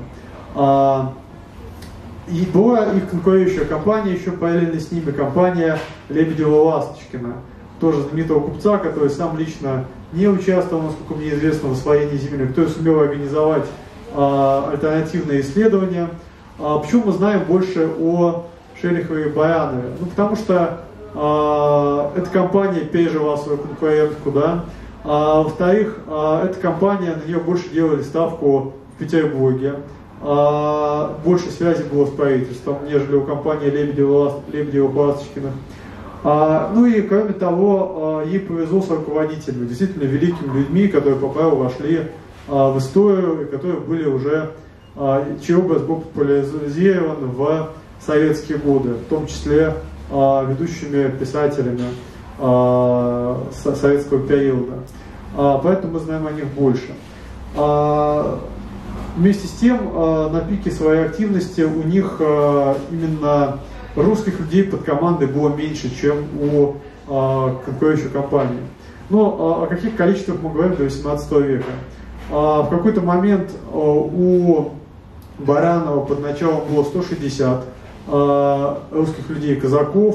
И была их конкурирующая компания, еще параллельно с ними компания Лебедева-Ласточкина, тоже знаменитого купца, который сам лично не участвовал, насколько мне известно, в освоении земли, который сумел организовать а, альтернативные исследования. А, почему мы знаем больше о Шерехове и Баранове? Ну, потому что а, эта компания пережила свою конкурентку, да. А, во-вторых, а, эта компания, на нее больше делали ставку в Петербурге. Больше связи было с правительством, нежели у компании Лебедева-Ласточкиных. Ну и кроме того, ей повезло с руководителями, действительно великими людьми, которые по праву вошли в историю, и которые были уже, чей образ был популяризирован в советские годы, в том числе ведущими писателями советского периода. Поэтому мы знаем о них больше. Вместе с тем, на пике своей активности у них именно русских людей под командой было меньше, чем у конкурирующей компании. Но о каких количествах мы говорим до восемнадцатого века? В какой-то момент у Баранова под началом было сто шестьдесят русских людей, казаков,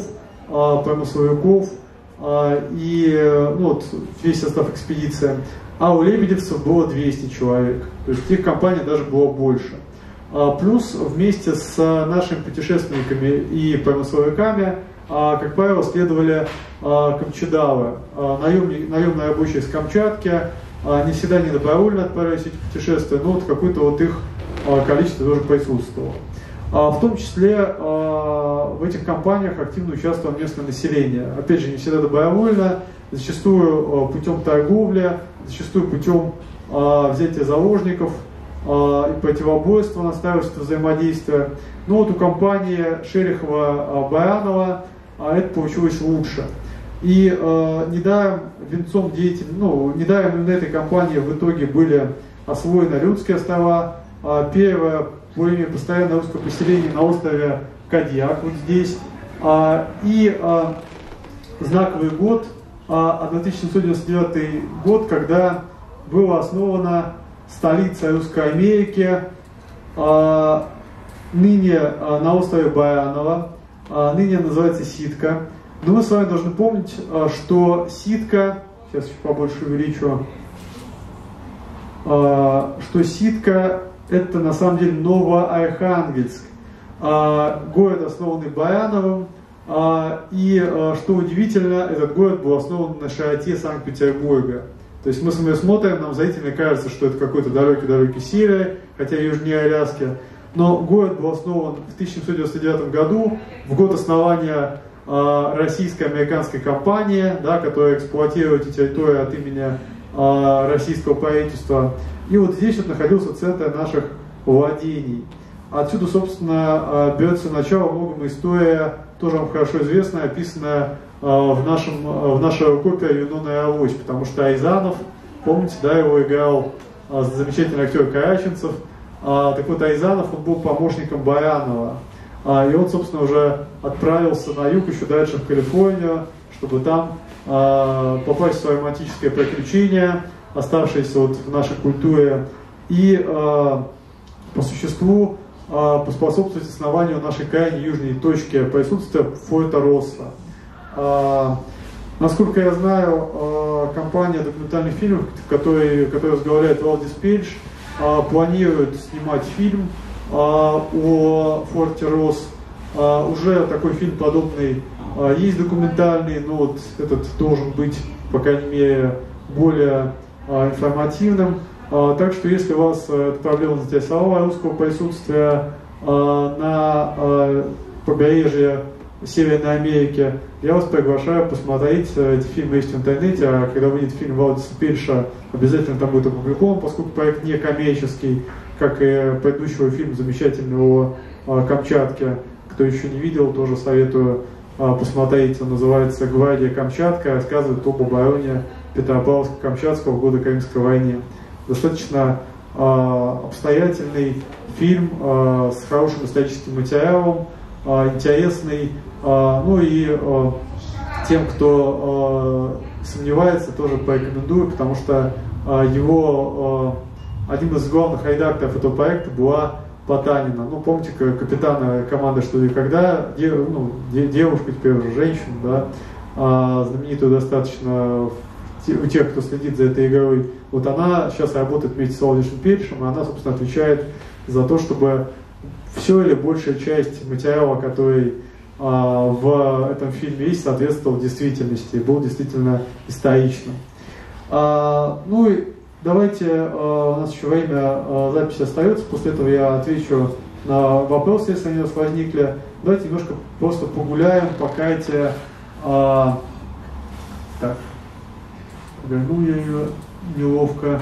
а, промысловиков а, и ну, вот, весь состав экспедиции. А у лебедевцев было двести человек, то есть их компания даже была больше. А, плюс вместе с нашими путешественниками и промысловиками, а, как правило, следовали а, камчадалы, а, наемные, наемные рабочие с Камчатки, а, не всегда не добровольно отправились в эти путешествия, но вот какое-то вот их а, количество тоже присутствовало. А, в том числе а, в этих компаниях активно участвовало местное население. Опять же, не всегда добровольно, зачастую а, путем торговли, зачастую путем а, взятия заложников а, и противоборства, настраивательства взаимодействия. Но вот у компании Шерихова-Баранова а, это получилось лучше. И э, недаром венцом деятельности, ну, недаром именно этой компании в итоге были освоены Алеутские острова. А, первое по имени постоянного русского поселения на острове Кадьяк, вот здесь. А, и а, знаковый год, а, тысяча семьсот девяносто девятый год, когда была основана столица Русской Америки, а, ныне а, на острове Баранова, а, ныне называется Ситка. Но мы с вами должны помнить, а, что Ситка, сейчас чуть побольше увеличу, а, что Ситка это на самом деле Новоархангельск, а, город, основанный Барановым, а, и, а, что удивительно, этот город был основан на широте Санкт-Петербурга. То есть мы с вами смотрим, нам зрительно кажется, что это какой-то далекий-далекий север, хотя южнее Аляски. Но город был основан в тысяча семьсот девяносто девятом году, в год основания э, российско-американской компании, да, которая эксплуатирует эти территории от имени э, российского правительства. И вот здесь вот находился центр наших владений. Отсюда, собственно, э, берется начало многом история, тоже вам хорошо известная, описанная э, в, нашем, э, в нашей рукописи «Юнона и Авось», потому что Рязанов, помните, да, его играл э, замечательный актер Караченцев. А, так вот, Рязанов, он был помощником Баранова, а, и он, собственно, уже отправился на юг, еще дальше в Калифорнию, чтобы там а, попасть в свое романтическое приключение, оставшееся вот в нашей культуре, и а, по существу а, поспособствовать основанию нашей крайней южной точки присутствия форта Росса. А, насколько я знаю, а, компания документальных фильмов, в которой, которой возглавляет Валдис Пельш, планирует снимать фильм а, о форте Росс. А, уже такой фильм подобный а, есть документальный, но вот этот должен быть, по крайней мере, более а, информативным. А, так что если вас эта проблема заинтересовала русского присутствия а, на а, побережье Северной Америки, я вас приглашаю посмотреть. Эти фильмы есть в интернете, а когда выйдет фильм Валдиса Пельша, обязательно там будет опубликован, поскольку проект не коммерческий, как и предыдущего фильма замечательного о Камчатке. Кто еще не видел, тоже советую а, посмотреть. Он называется «Гвардия Камчатка», рассказывает об обороне Петропавловска-Камчатского в годы Крымской войны. Достаточно а, обстоятельный фильм а, с хорошим историческим материалом, а, интересный. А, ну и а, тем, кто а, сомневается, тоже порекомендую, потому что а, его а, один из главных редакторов этого проекта была Потанина. Ну, помните, капитана команды «Что и когда», де, ну, де, девушку, теперь уже женщину, да, а, знаменитую достаточно у тех, кто следит за этой игрой. Вот она сейчас работает вместе с Валдисом Пельшем, и она, собственно, отвечает за то, чтобы все или большая часть материала, который а, в этом фильме есть, соответствовал действительности, был действительно историчным. А, ну и давайте, а, у нас еще время а, записи остается, после этого я отвечу на вопросы, если они у вас возникли. Давайте немножко просто погуляем по карте. А, так, поверну я ее неловко.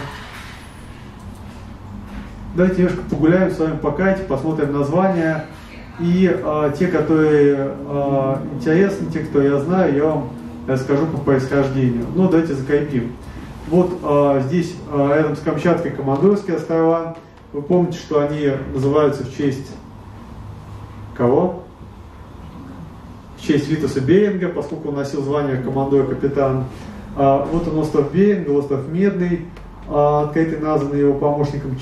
Давайте немножко погуляем с вами по карте, посмотрим названия. И э, те, которые э, интересны, те, кто я знаю, я вам расскажу по происхождению. Ну, давайте закрепим. Вот э, здесь э, рядом с Камчаткой Командорские острова. Вы помните, что они называются в честь кого? В честь Витаса Беринга, поскольку он носил звание командор-капитан. Э, вот он остров Беринга, остров Медный, открытый, названный его помощником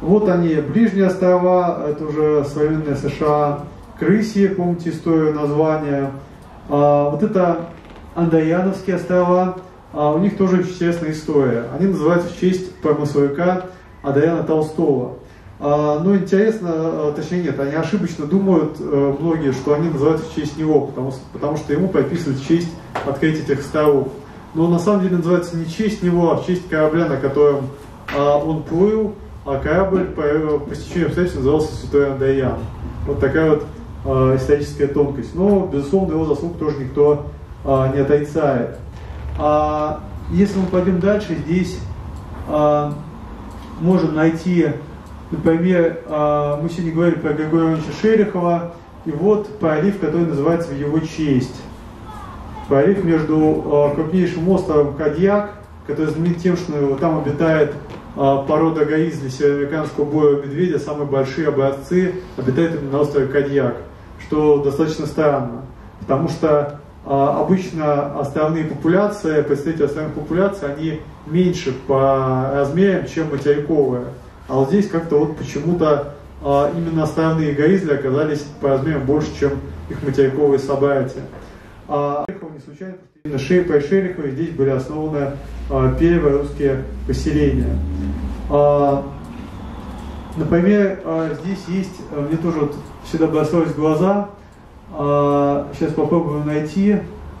Вот они, Ближние острова, это уже современная США, Крысьи, помните историю названия. А, вот это Андаяновские острова, а у них тоже очень интересная история. Они называются в честь промысловика Адриана Толстого. А, ну, интересно, точнее нет, они ошибочно думают, многие, что они называются в честь него, потому, потому что ему приписывают честь открытия этих островов. Но на самом деле называется не в честь него, а в честь корабля, на котором а, он плыл, а корабль по, по стечению обстоятельств назывался Святой Андаян. Вот такая вот а, историческая тонкость. Но, безусловно, его заслуг тоже никто а, не отрицает. А, если мы пойдем дальше, здесь а, можем найти, например, а, мы сегодня говорили про Григория Ивановича Шерихова, и вот пролив, который называется в его честь. Пролив между а, крупнейшим островом Кадьяк, который знаменит тем, что там обитает а, порода гризли североамериканского бурого медведя, самые большие образцы обитают именно на острове Кадьяк, что достаточно странно, потому что а, обычно островные популяции, представители островных популяций, они меньше по размерам, чем материковые. А вот здесь как-то вот почему-то а, именно островные гризли оказались по размерам больше, чем их материковые собратья. А не случайно, потому что именно при Шерихове здесь были основаны а, первые русские поселения. А, например, а, здесь есть, а, мне тоже вот всегда бросалось в глаза, а, сейчас попробую найти,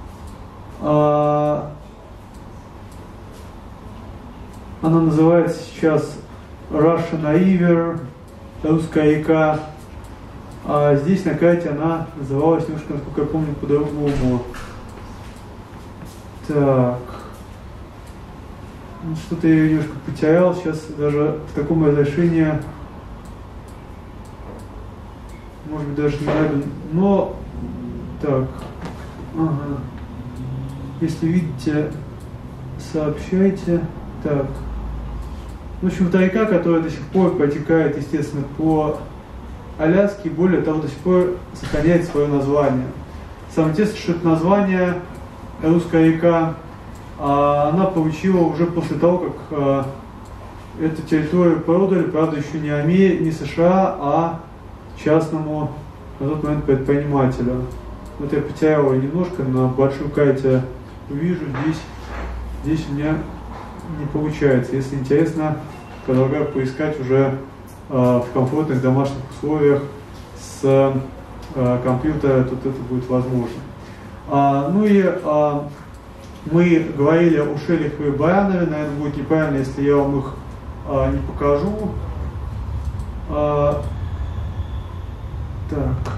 а, она называется сейчас Russian River, русская река. А здесь на карте она называлась немножко, насколько я помню, по-другому. Так. Ну, что-то я ее немножко потерял. Сейчас даже в таком разрешении, может быть, даже не найду. Но, так. Ага. Если видите, сообщайте. Так. В общем, это река, которая до сих пор протекает, естественно, по Аляске, и более того, до сих пор сохраняет свое название. Самое интересное, что это название, русская река, она получила уже после того, как а, эту территорию продали, правда, еще не Америке, не США, а частному на тот момент предпринимателю. Вот я потерял ее немножко, на большой карте увижу, здесь, здесь у меня не получается. Если интересно, предлагаю поискать уже в комфортных домашних условиях с э, компьютера, тут это будет возможно. А, ну и а, мы говорили о Шерихове и Баранове, наверное, будет неправильно, если я вам их а, не покажу. А, так.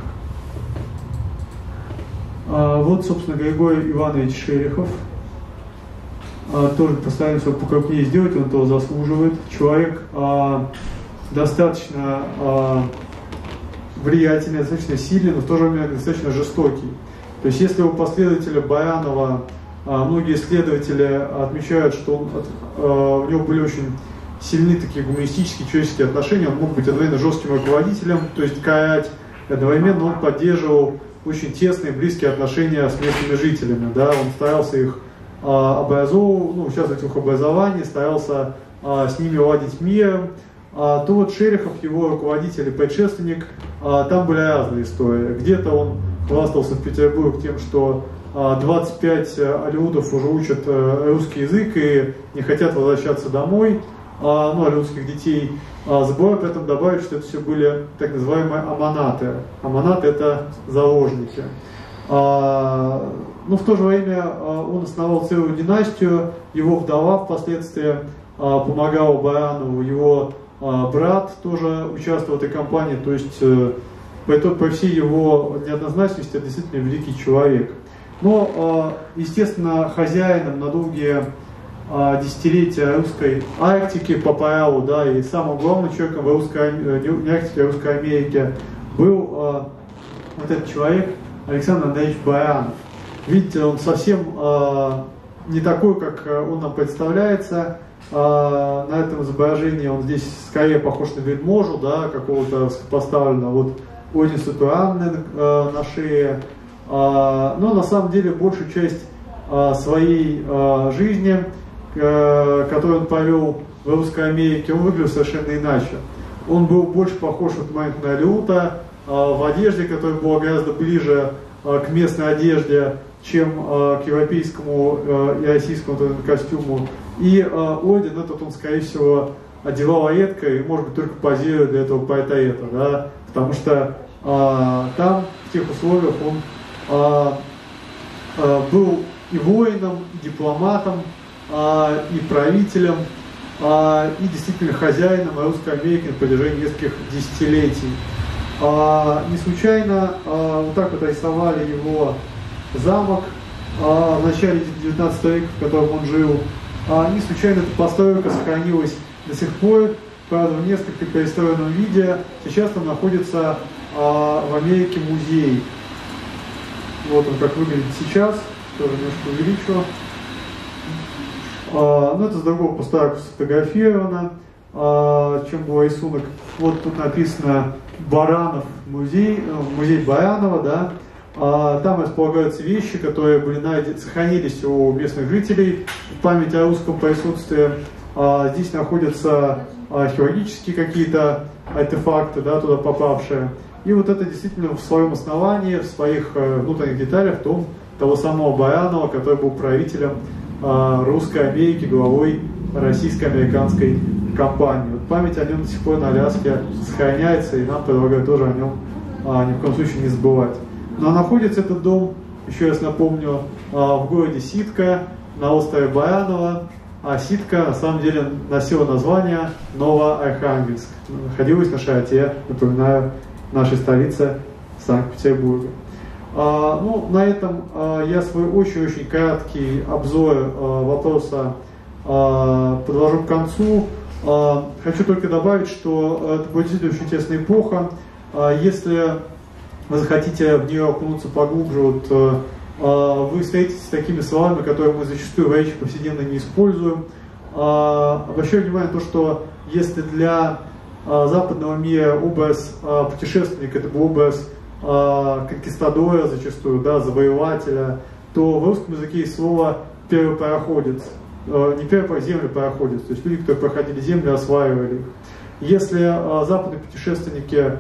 А, вот, собственно, Григорий Иванович Шерихов. А, тоже постараемся его покрупнее сделать, он этого заслуживает. Человек а, достаточно э, влиятельный, достаточно сильный, но в то же время достаточно жестокий. То есть если у последователя Баранова э, многие исследователи отмечают, что он, э, у него были очень сильны такие гуманистические, человеческие отношения, он мог быть одновременно жестким руководителем, то есть карать, одновременно он поддерживал очень тесные, близкие отношения с местными жителями. Да? Он старался их э, образовывать, ну, участвовать в их образовании, старался э, с ними ладить мир. А, то вот Шерихов, его руководитель и предшественник, а, там были разные истории. Где-то он хвастался в Петербурге тем, что а, двадцать пять алеудов уже учат а, русский язык и не хотят возвращаться домой, а, ну, алеудских детей. А, забываю при этом добавить, что это все были так называемые аманаты. Аманаты — это заложники. А, ну, в то же время а, он основал целую династию, его вдова впоследствии а, помогала Баранову, его брат тоже участвовал в этой кампании, то есть по, по всей его неоднозначности это действительно великий человек. Но, естественно, хозяином на долгие десятилетия русской Арктики по Паралу, да, и самым главным человеком в русской, не Арктике, а русской Америке был вот этот человек Александр Андреевич Баранов. Видите, он совсем не такой, как он нам представляется. А, на этом изображении он здесь скорее похож на вельможу, да, какого-то поставленного, вот орден Святой Анны а, на шее. А, но на самом деле большую часть а, своей а, жизни, а, которую он провел в Русской Америке, он выглядел совершенно иначе. Он был больше похож в этот момент на Алеута, в одежде, которая была гораздо ближе к местной одежде, чем к европейскому и российскому костюму. И Один этот он, скорее всего, одевал редко и, может быть, только позируя для этого портрета, да, потому что а, там, в тех условиях, он а, а, был и воином, и дипломатом, а, и правителем, а, и действительно хозяином Русской Америки на протяжении нескольких десятилетий. А, не случайно а, вот так вот рисовали его замок а, в начале девятнадцатого века, в котором он жил. А, не случайно эта постройка сохранилась до сих пор, правда, в несколько перестроенном виде. Сейчас там находится а, в Америке музей. Вот он как выглядит сейчас, тоже немножко увеличу. А, ну, это с другого поста сфотографировано, а, чем был рисунок. Вот тут написано Баранов музей, музей Баранова, да. А, там располагаются вещи, которые были найдены, сохранились у местных жителей в память о русском присутствии. А, здесь находятся археологические какие-то артефакты, да, туда попавшие. И вот это действительно в своем основании, в своих э, внутренних деталях, в том того самого Баранова, который был правителем э, Русской Америки, главой российско-американской компании. Вот память о нем до сих пор на Аляске сохраняется, и нам предлагают тоже о нем э, ни в коем случае не забывать. Но находится этот дом, еще раз напомню, э, в городе Ситка, на острове Баранова. А Ситка на самом деле носила название Новоархангельск. Находилась на широте, напоминаю, нашей столице Санкт-Петербурга. А, ну, на этом а, я свой очень-очень краткий обзор а, вопроса а, подвожу к концу. А, хочу только добавить, что это будет действительно очень интересная эпоха. А, если вы захотите в нее окунуться поглубже, вот, вы встретитесь с такими словами, которые мы зачастую в речи повседневно не используем. Обращаю внимание на то, что если для западного мира образ путешественника — это был образ конкистадора зачастую, да, завоевателя, то в русском языке есть слово первопроходец. Не первый, а землепороходец, то есть люди, которые проходили земли, осваивали их. Если западные путешественники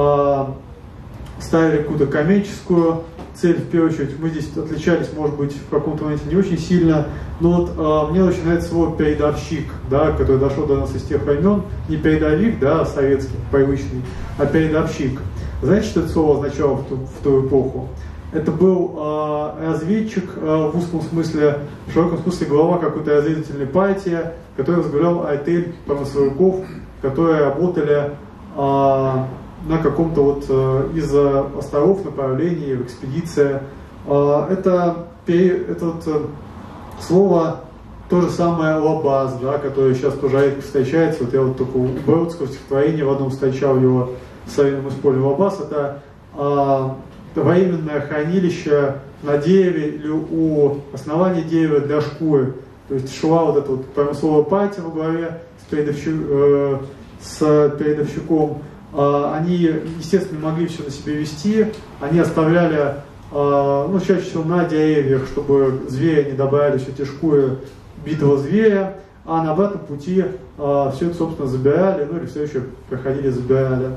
ставили какую-то коммерческую цель, в первую очередь, мы здесь отличались, может быть, в каком-то моменте не очень сильно, но вот э, мне очень нравится слово «передовщик», да, который дошел до нас из тех времен, не передовик, да, советский, привычный, а передовщик. Знаете, что это слово означало в ту, в ту эпоху? Это был э, разведчик э, в узком смысле, в широком смысле глава какой-то разведывательной партии, который возглавлял артель промысловиков, которые работали э, на каком-то вот э, из островов, направлений, в экспедиции. Э, это, это вот, э, слово то же самое лабаз, да, которое сейчас тоже редко встречается. Вот я вот только у Бродского стихотворения в одном встречал его в современном использовании. Лабаз — это э, временное хранилище на дереве или у основания дерева для шкуры. То есть шла вот эта вот промысловая партия во главе с, передовщик, э, с передовщиком. Они, естественно, не могли все на себе вести, они оставляли, ну, чаще всего на деревьях, чтобы звери не добрались, эти шкуры битого зверя, а на обратном пути все это, собственно, забирали, ну или все еще проходили, забирали.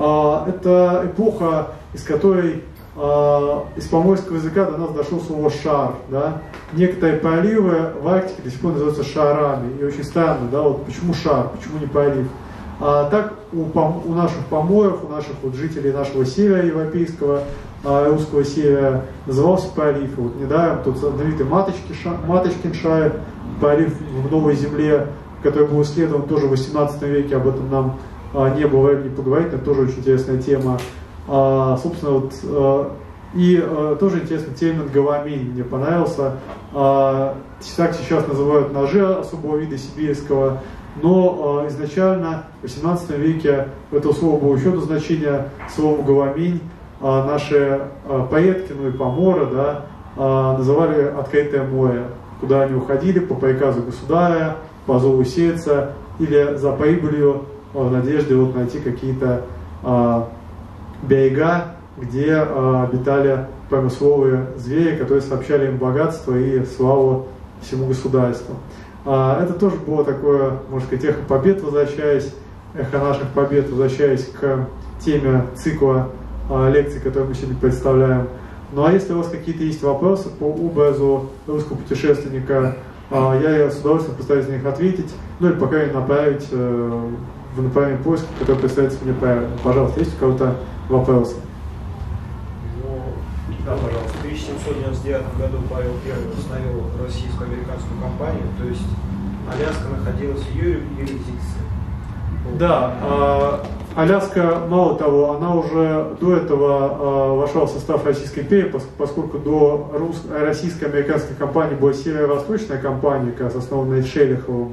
Это эпоха, из которой из поморского языка до нас дошло слово «шар». Да? Некоторые проливы в Арктике до сих пор называются шарами, и очень странно, да, вот почему шар, почему не пролив. А так у, у наших поморов, у наших вот жителей нашего севера европейского, а, русского севера назывался пролив. Вот недаром тот знаменитый Маточкин шар, пролив в Новой Земле, который был исследован тоже в восемнадцатом веке, об этом нам а, не было времени поговорить, это тоже очень интересная тема. А, собственно, вот, а, и а, тоже интересный термин «головамень» мне понравился. А, так сейчас называют ножи особого вида сибирского. Но э, изначально в восемнадцатом веке этого слова было еще одно значение, слово «головамень». Э, наши э, предки, ну и поморы, да, э, называли «открытое море», куда они уходили по приказу государя, по зову сердца или за прибылью э, в надежде вот, найти какие-то э, берега, где э, обитали промысловые звери, которые сообщали им богатство и славу всему государству. Это тоже было такое, можно сказать, эхо побед, возвращаясь. «Эхо наших побед», возвращаясь к теме цикла лекций, которые мы сегодня представляем. Ну а если у вас какие-то есть вопросы по образу русского путешественника, я с удовольствием постараюсь на них ответить, ну или по крайней мере направить в направлении поиска, который представляется мне правильно. Пожалуйста, есть у кого-то вопросы? Ну, да, пожалуйста. В тысяча семьсот девяносто девятом году Павел Первый установил российско-американскую компанию, то есть Аляска находилась в ее юрисдикции. Да, э, Аляска, мало того, она уже до этого э, вошла в состав Российской империи, поскольку до рус... российско-американской компании была северо-восточная компания, как раз основанная Шелиховым.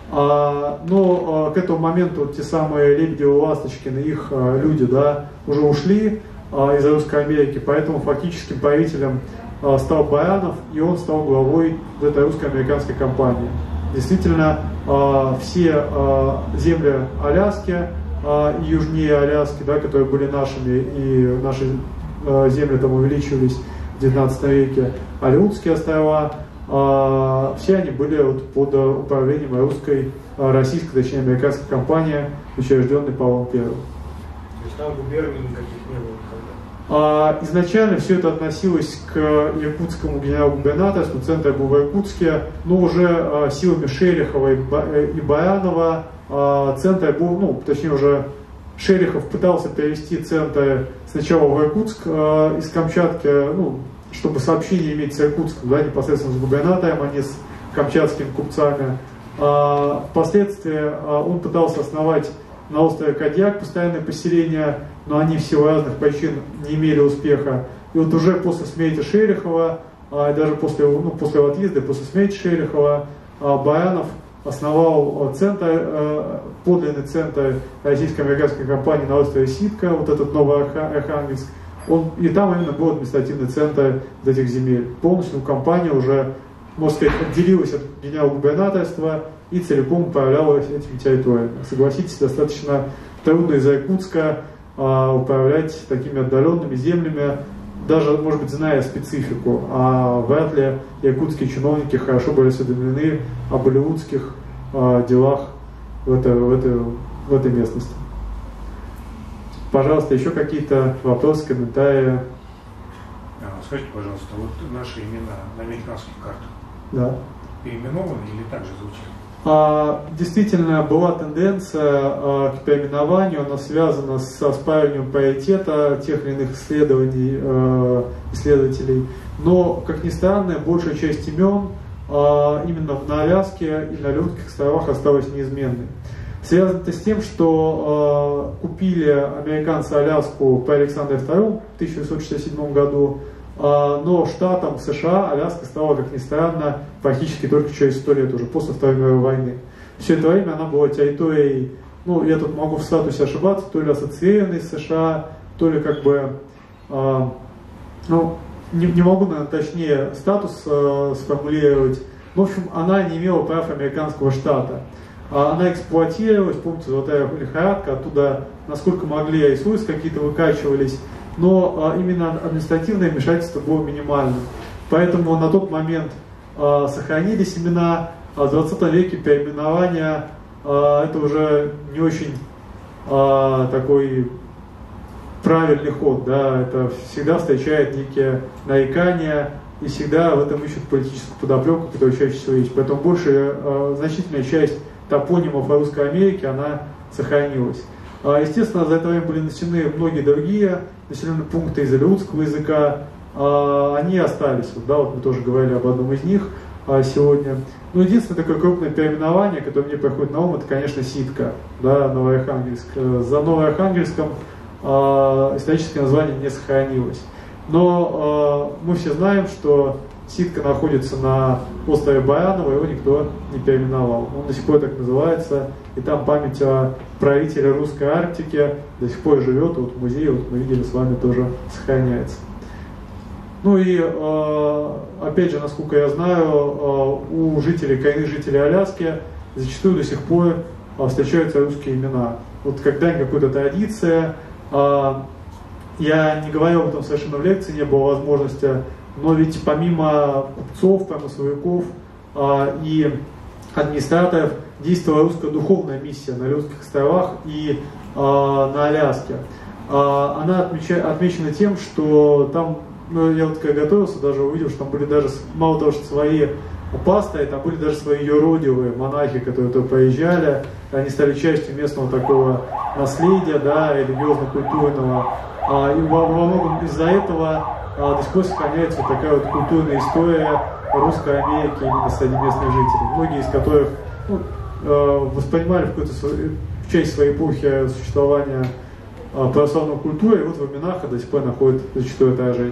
А, но а, к этому моменту вот те самые Лебедевы, Ласточкины, их а, люди, да, уже ушли а, из Русской Америки, поэтому фактическим правителем а, стал Баранов, и он стал главой вот этой русско-американской компании. Действительно, а, все а, земли Аляски а, и южнее Аляски, да, которые были нашими, и наши а, земли там увеличивались в девятнадцатом веке, Алеутские острова, Uh, все они были вот под uh, управлением русской, uh, российской, точнее американской компании, учрежденной Павлом Первым. То есть там губерний никаких не было никогда? Uh, изначально все это относилось к иркутскому генерал-губернаторству, центр был в Иркутске, но уже uh, силами Шелихова и, и Баранова uh, центр был, ну, точнее уже Шелихов пытался перевести центр сначала в Иркутск uh, из Камчатки, ну, чтобы сообщение иметь с Иркутском, да, непосредственно с губернатором, а не с камчатскими купцами. А, впоследствии а, он пытался основать на острове Кадьяк постоянное поселение, но они в силу разных причин не имели успеха. И вот уже после смерти Шелихова, а, даже после, ну, после его отъезда, после смерти Шелихова, а, Баранов основал центр, а, подлинный центр российско-американской компании на острове Ситка, вот этот Новый Архангельск. Он, и там именно был административный центр этих земель. Полностью компания уже, можно сказать, отделилась от генерал-губернаторства и целиком управляла этими территориями. Согласитесь, достаточно трудно из Иркутска а, управлять такими отдаленными землями, даже, может быть, зная специфику. А вряд ли иркутские чиновники хорошо были осведомлены о болливудских а, делах в, это, в, это, в этой местности. Пожалуйста, еще какие-то вопросы, комментарии? Скажите, пожалуйста, вот наши имена на американских картах, да, переименованы или также звучат? А, действительно, была тенденция а, к переименованию, она связана с оспариванием приоритета тех или иных исследований, а, исследователей. Но, как ни странно, большая часть имен а, именно на Аляске и на Алеутских островах осталась неизменной. Связано это с тем, что э, купили американцы Аляску по Александру Второму в тысяча восемьсот шестьдесят седьмом году, э, но штатом США Аляска стала, как ни странно, практически только через сто лет уже, после Второй мировой войны. Все это время она была территорией, ну, я тут могу в статусе ошибаться, то ли ассоциированной с США, то ли как бы, э, ну, не, не могу, наверное, точнее статус э, сформулировать. В общем, она не имела прав американского штата. Она эксплуатировалась, помните, золотая лихорадка, оттуда, насколько могли, ресурсы какие-то выкачивались, но а, именно административное вмешательство было минимальным. Поэтому на тот момент а, сохранились имена, а в двадцатом веке переименование а, это уже не очень а, такой правильный ход, да, это всегда встречает некие нарекания, и всегда в этом ищут политическую подоплеку, которая чаще всего есть. Поэтому большая, а, значительная часть топонимов в Русской Америке, она сохранилась. Естественно, за это время были нанесены многие другие населенные пункты из алеутского языка, они остались. Да, вот мы тоже говорили об одном из них сегодня. Но единственное такое крупное переименование, которое мне приходит на ум, это, конечно, Ситка, да, Новоархангельск. За Новоархангельском историческое название не сохранилось. Но мы все знаем, что Ситка находится на острове Баранова, его никто не переименовал. Он до сих пор так называется, и там память о правителе русской Арктики до сих пор живет, вот в музее, вот мы видели с вами, тоже сохраняется. Ну и, опять же, насколько я знаю, у жителей, коренных жителей Аляски зачастую до сих пор встречаются русские имена. Вот когда-нибудь какая-то традиция, я не говорил об этом совершенно в лекции, не было возможности. Но ведь помимо купцов, промысловиков а, и администраторов, действовала русская духовная миссия на Алиутских островах и э, на Аляске. Э, она отмеча, отмечена тем, что там, ну, я вот когда готовился, даже увидел, что там были даже, мало того, что свои пасторы, там были даже свои юродивые монахи, которые туда приезжали, они стали частью местного такого наследия, да, религиозно-культурного. А, и во, во многом из-за этого а, до сих пор сохраняется вот такая вот культурная история Русской Америки именно среди местных жителей, многие из которых ну, э, воспринимали в какую-то свою, в часть своей эпохи существования э, православной культуры, и вот в именах до сих пор находит зачастую отражение.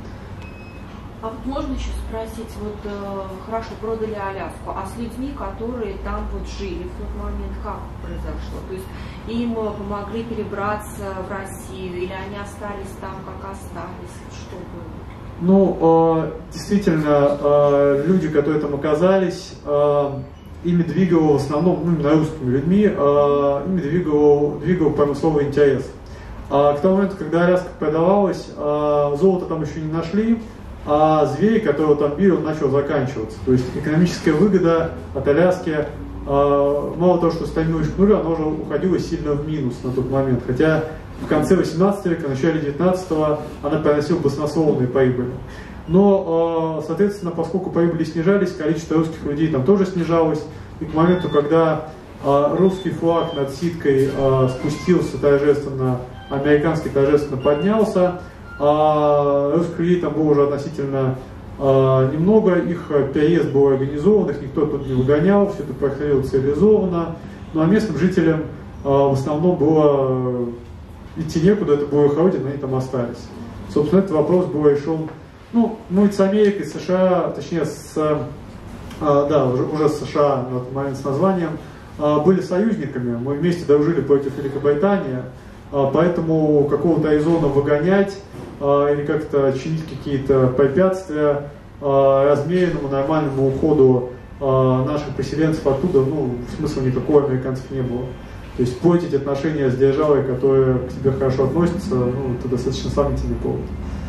А вот можно еще спросить, вот э, хорошо, продали Аляску, а с людьми, которые там вот жили в тот момент, как произошло? То есть им помогли перебраться в Россию, или они остались там, как остались? Что было? Ну, э, действительно, э, люди, которые там оказались, э, ими двигал в основном, ну, именно русскими людьми, э, ими двигал, двигал промысловый интерес. А к тому моменту, когда Аляска продавалась, э, золото там еще не нашли, а зверь, которого там били, он начал заканчиваться. То есть экономическая выгода от Аляски, э, мало того, что стремилась к нулю, она уже уходила сильно в минус на тот момент. Хотя в конце восемнадцатого века, в начале девятнадцатого она приносила баснословные прибыли. Но, э, соответственно, поскольку прибыли снижались, количество русских людей там тоже снижалось. И к моменту, когда э, русский флаг над Ситкой э, спустился торжественно, американский торжественно поднялся, а русских людей там было уже относительно э, немного, их переезд был организован, их никто тут не выгонял, все это проходило цивилизованно. Ну а местным жителям э, в основном было идти некуда, это была их родина, они там остались. Собственно, этот вопрос был решен, ну, мы с Америкой, с США, точнее, с, э, да, уже, уже с США на тот момент с названием, э, были союзниками, мы вместе дружили против Великобритании, э, поэтому какого-то резона выгонять или как-то чинить какие-то препятствия размеренному, нормальному уходу наших поселенцев оттуда, ну, смысла никакого американцев не было. То есть портить отношения с державой, которая к тебе хорошо относится, ну, это достаточно сомнительный повод.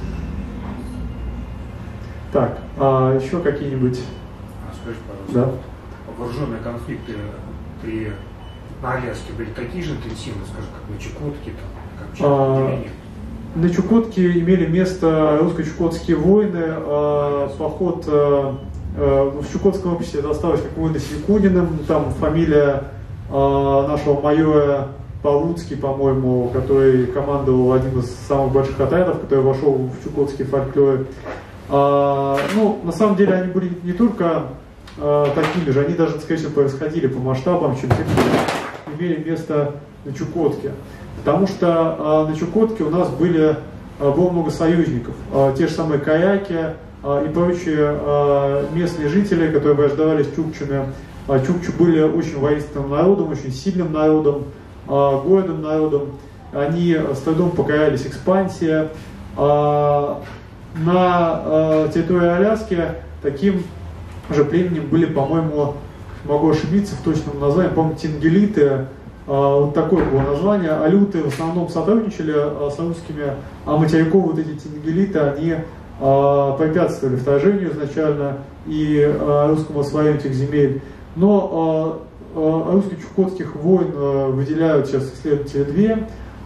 Так, а еще какие-нибудь... А скажи, пожалуйста, да? Вооруженные конфликты при... на Аляске были такие же интенсивные, скажем, как на Чукотке, там, как а... На Чукотке имели место русско-чукотские войны, э, поход э, э, в Чукотской области это осталось как войны с Якуниным, там фамилия э, нашего майора Павлуцкий, по-моему, который командовал одним из самых больших отрядов, который вошел в чукотский фольклор. Э, ну, на самом деле они были не только э, такими же, они даже, скорее всего, происходили по масштабам, чем те, которые имели место на Чукотке. Потому что э, на Чукотке у нас были, э, было много союзников, э, те же самые каяки э, и прочие э, местные жители, которые враждовали с чукчами. Э, чукчи были очень воинственным народом, очень сильным народом, э, гордым народом. Они с трудом покорялись экспансии. Э, на э, территории Аляски таким же племенем были, по-моему, могу ошибиться в точном названии, по-моему, тингелиты. Вот такое было название. Алюты в основном сотрудничали с русскими, а материковые вот эти тингелиты, они препятствовали вторжению изначально и русскому освоению этих земель. Но русско-чукотских войн выделяют сейчас исследователи две,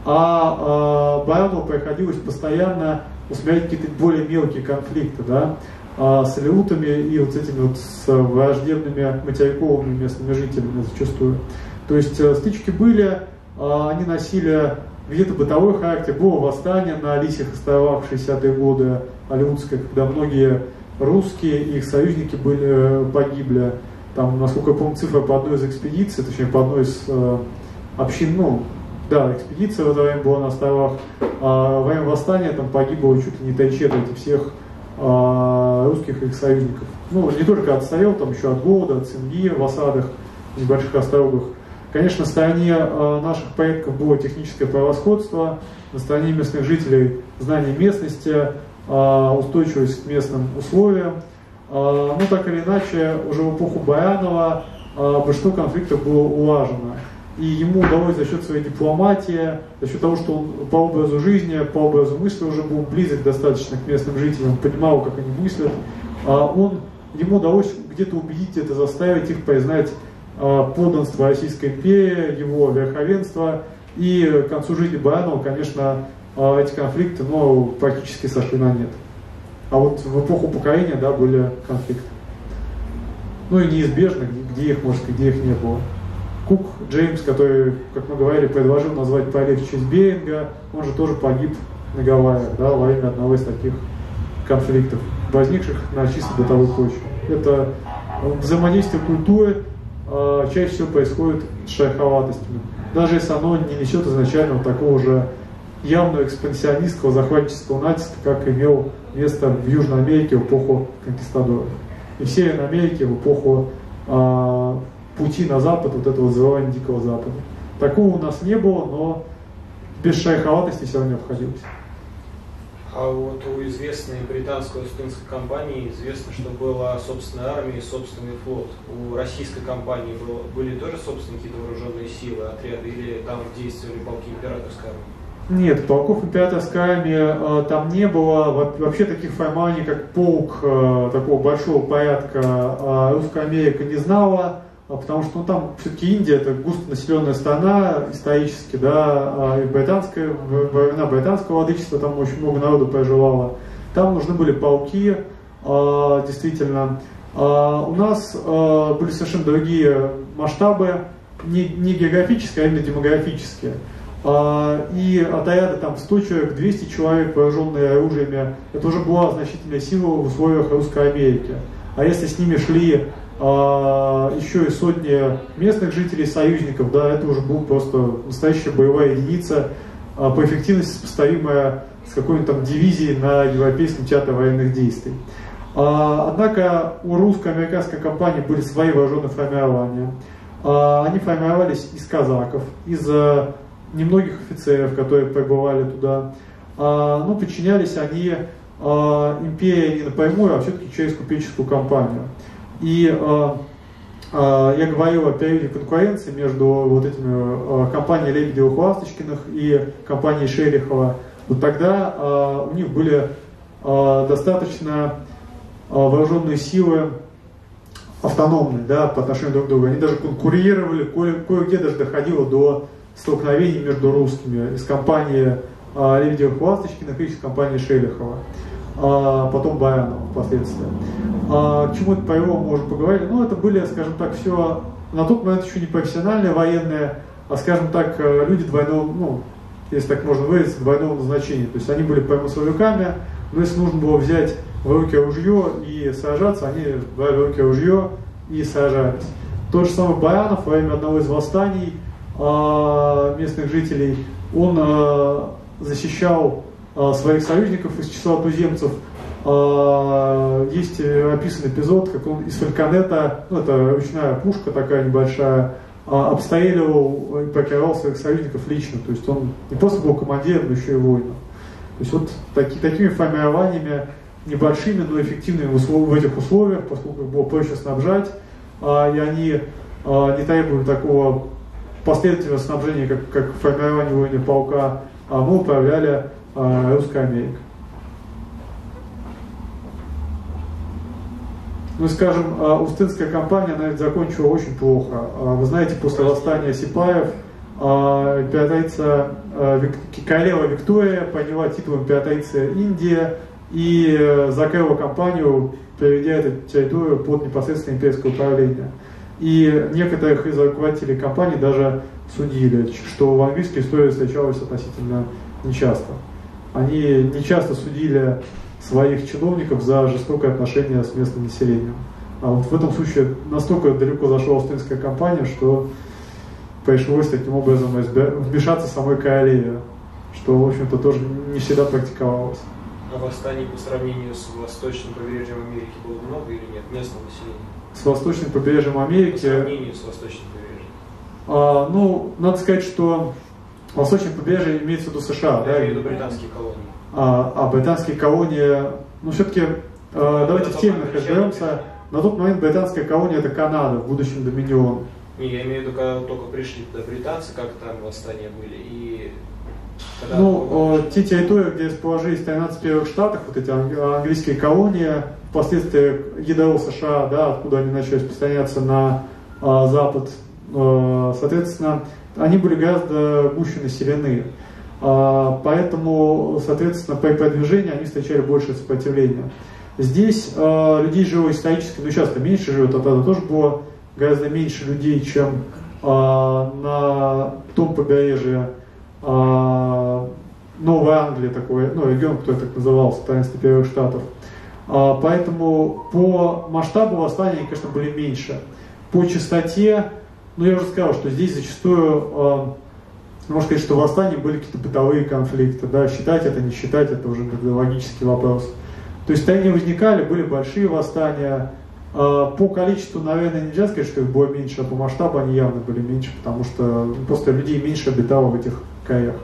а Баранову приходилось постоянно усмирять какие-то более мелкие конфликты, да, с алютами и вот с этими вот с враждебными материковыми местными жителями зачастую. То есть стычки были, они носили где-то бытовой характер, было восстание на Лисьих островах в шестидесятые годы, алютское, когда многие русские и их союзники были, погибли. Там, насколько я помню, цифра по одной из экспедиций, точнее по одной из э, общин, ну, да, экспедиция в это время была на островах. А, во время восстания там погибло чуть ли не три четверти всех э, русских и их союзников. Ну, не только от стрел, там еще от голода, от цинги в осадах, в небольших островах. Конечно, на стороне э, наших предков было техническое превосходство, на стороне местных жителей знание местности, э, устойчивость к местным условиям. Э, ну, так или иначе, уже в эпоху Баранова э, большинство конфликтов было улажено. И ему удалось за счет своей дипломатии, за счет того, что он по образу жизни, по образу мысли уже был близок достаточно к местным жителям, понимал, как они мыслят, э, он, ему удалось где-то убедить, где-то заставить их признать подданство Российской империи, его верховенство. И к концу жизни Баранова, конечно, эти конфликты, ну, практически сошли на нет. А вот в эпоху покорения, да, были конфликты. Ну и неизбежно, где их, может, где их не было. Кук Джеймс, который, как мы говорили, предложил назвать пролив в честь Беринга, он же тоже погиб на Гавайях, да, во время одного из таких конфликтов, возникших на чисто бытовой почве. Это взаимодействие культуры э, чаще всего происходит с шероховатостями. Даже если оно не несет изначально вот такого же явного экспансионистского, захватнического натиска, как имел место в Южной Америке в эпоху конкистадоров. И в Северной Америке в эпоху э, пути на Запад, вот этого завоевания Дикого Запада. Такого у нас не было, но без шероховатости все равно не обходилось. А вот у известной британской Остинской компании известно, что была собственная армия и собственный флот. У российской компании было, были тоже собственные какие-то вооруженные силы, отряды, или там действовали полки императорской армии? Нет, полков императорской армии э, там не было. Вообще таких формований, как полк э, такого большого порядка, э, Русская Америка не знала, потому что ну, там все-таки Индия это густонаселенная страна исторически, да, и британская, во времена британского владычества там очень много народу проживало. Там нужны были полки, э, действительно. Э, у нас э, были совершенно другие масштабы, не, не географические, а именно демографические. Э, и отряды там сто человек, двести человек, вооруженные оружиями, это уже была значительная сила в условиях Русской Америки. А если с ними шли Uh, еще и сотни местных жителей, союзников, да, это уже была просто настоящая боевая единица, uh, по эффективности сопоставимая с какой-нибудь там дивизией на Европейском театре военных действий. Uh, однако у русско-американской компании были свои вооруженные формирования. Uh, они формировались из казаков, из uh, немногих офицеров, которые прибывали туда. Uh, ну, подчинялись они uh, империи не напрямую, а все-таки через купеческую компанию. И э, э, я говорил о периоде конкуренции между вот этими э, компанией Лебедевых-Ласточкиных и компанией Шелихова. Вот тогда э, у них были э, достаточно э, вооруженные силы автономные, да, по отношению друг к другу. Они даже конкурировали, кое- кое-где даже доходило до столкновений между русскими из компании э, Лебедевых-Ласточкиных и из компании Шелихова. А потом Баранова впоследствии. А, к чему это привело, мы уже поговорили. Ну, это были, скажем так, все на тот момент еще не профессиональные военные, а, скажем так, люди двойного, ну, если так можно выразиться, двойного назначения. То есть они были промысловиками, но если нужно было взять в руки ружье и сражаться, они брали в руки ружье и сражались. Тот же самый Баранов во время одного из восстаний а, местных жителей, он а, защищал своих союзников из числа туземцев. Есть описан эпизод, как он из фальконета, ну это ручная пушка такая небольшая, обстреливал и прикрывал своих союзников лично. То есть он не просто был командиром, но еще и воином. То есть вот таки, такими формированиями небольшими, но эффективными в, услов, в этих условиях, поскольку их было проще снабжать, и они не требовали такого последовательного снабжения, как, как формирование военного полка, а мы управляли Русская Америка. Ну, скажем, Остинская компания, она ведь закончила очень плохо. Вы знаете, после восстания Сипаев императрица, королева Виктория подняла титул императрицы Индии и закрыла компанию, переведя эту территорию под непосредственное имперское управление. И некоторых из руководителей компании даже судили, что в английской истории встречалось относительно нечасто. Они нечасто судили своих чиновников за жестокое отношение с местным населением. А вот в этом случае настолько далеко зашла Остинская компания, что пришлось таким образом вмешаться самой королеве, что, в общем-то, тоже не всегда практиковалось. А восстаний по сравнению с восточным побережьем Америки было много или нет местного населения? С восточным побережьем Америки... По сравнению с восточным побережьем. А, ну, надо сказать, что восточное побережье имеется в виду США. Я да? имею в виду британские колонии. А, а британские колонии, ну все-таки, э, давайте в теме разберемся. На тот момент британская колония это Канада, в будущем Доминион. Не, я имею в виду, когда только пришли туда британцы, как там восстания были, и... Когда Ну, э, те территории, где расположились тринадцать первых штатов, вот эти английские колонии, впоследствии ядро США, да, откуда они начали распространяться на а, Запад, а, соответственно, они были гораздо гуще населены. А, поэтому, соответственно, при продвижении они встречали больше сопротивления. Здесь а, людей жило исторически, ну сейчас-то меньше живет, а тогда тоже было гораздо меньше людей, чем а, на том побережье а, Новой Англии, такой, ну, регион, который так назывался, таинство Первых Штатов. А, поэтому по масштабу восстания они, конечно, были меньше. По частоте, ну, я уже сказал, что здесь зачастую, а, можно сказать, что в восстании были какие-то бытовые конфликты, да, считать это, не считать, это уже логический вопрос. То есть они возникали, были большие восстания. А, по количеству, наверное, нельзя сказать, что их было меньше, а по масштабу они явно были меньше, потому что просто людей меньше обитало в этих краях.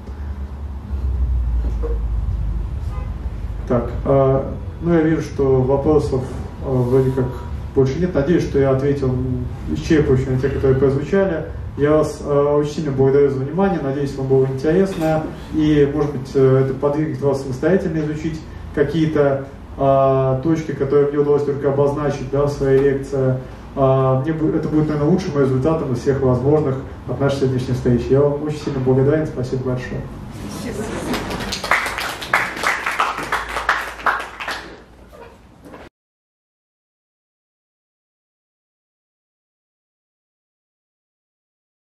Так, э, ну я вижу, что вопросов э, вроде как больше нет. Надеюсь, что я ответил исчерпывающе на те, которые прозвучали. Я вас э, очень сильно благодарю за внимание. Надеюсь, вам было интересно. И, может быть, э, это подвигнет вас самостоятельно изучить какие-то э, точки, которые мне удалось только обозначить, да, в своей лекции. Э, мне, это будет, наверное, лучшим результатом из всех возможных от нашей сегодняшней встречи. Я вам очень сильно благодарен. Спасибо большое.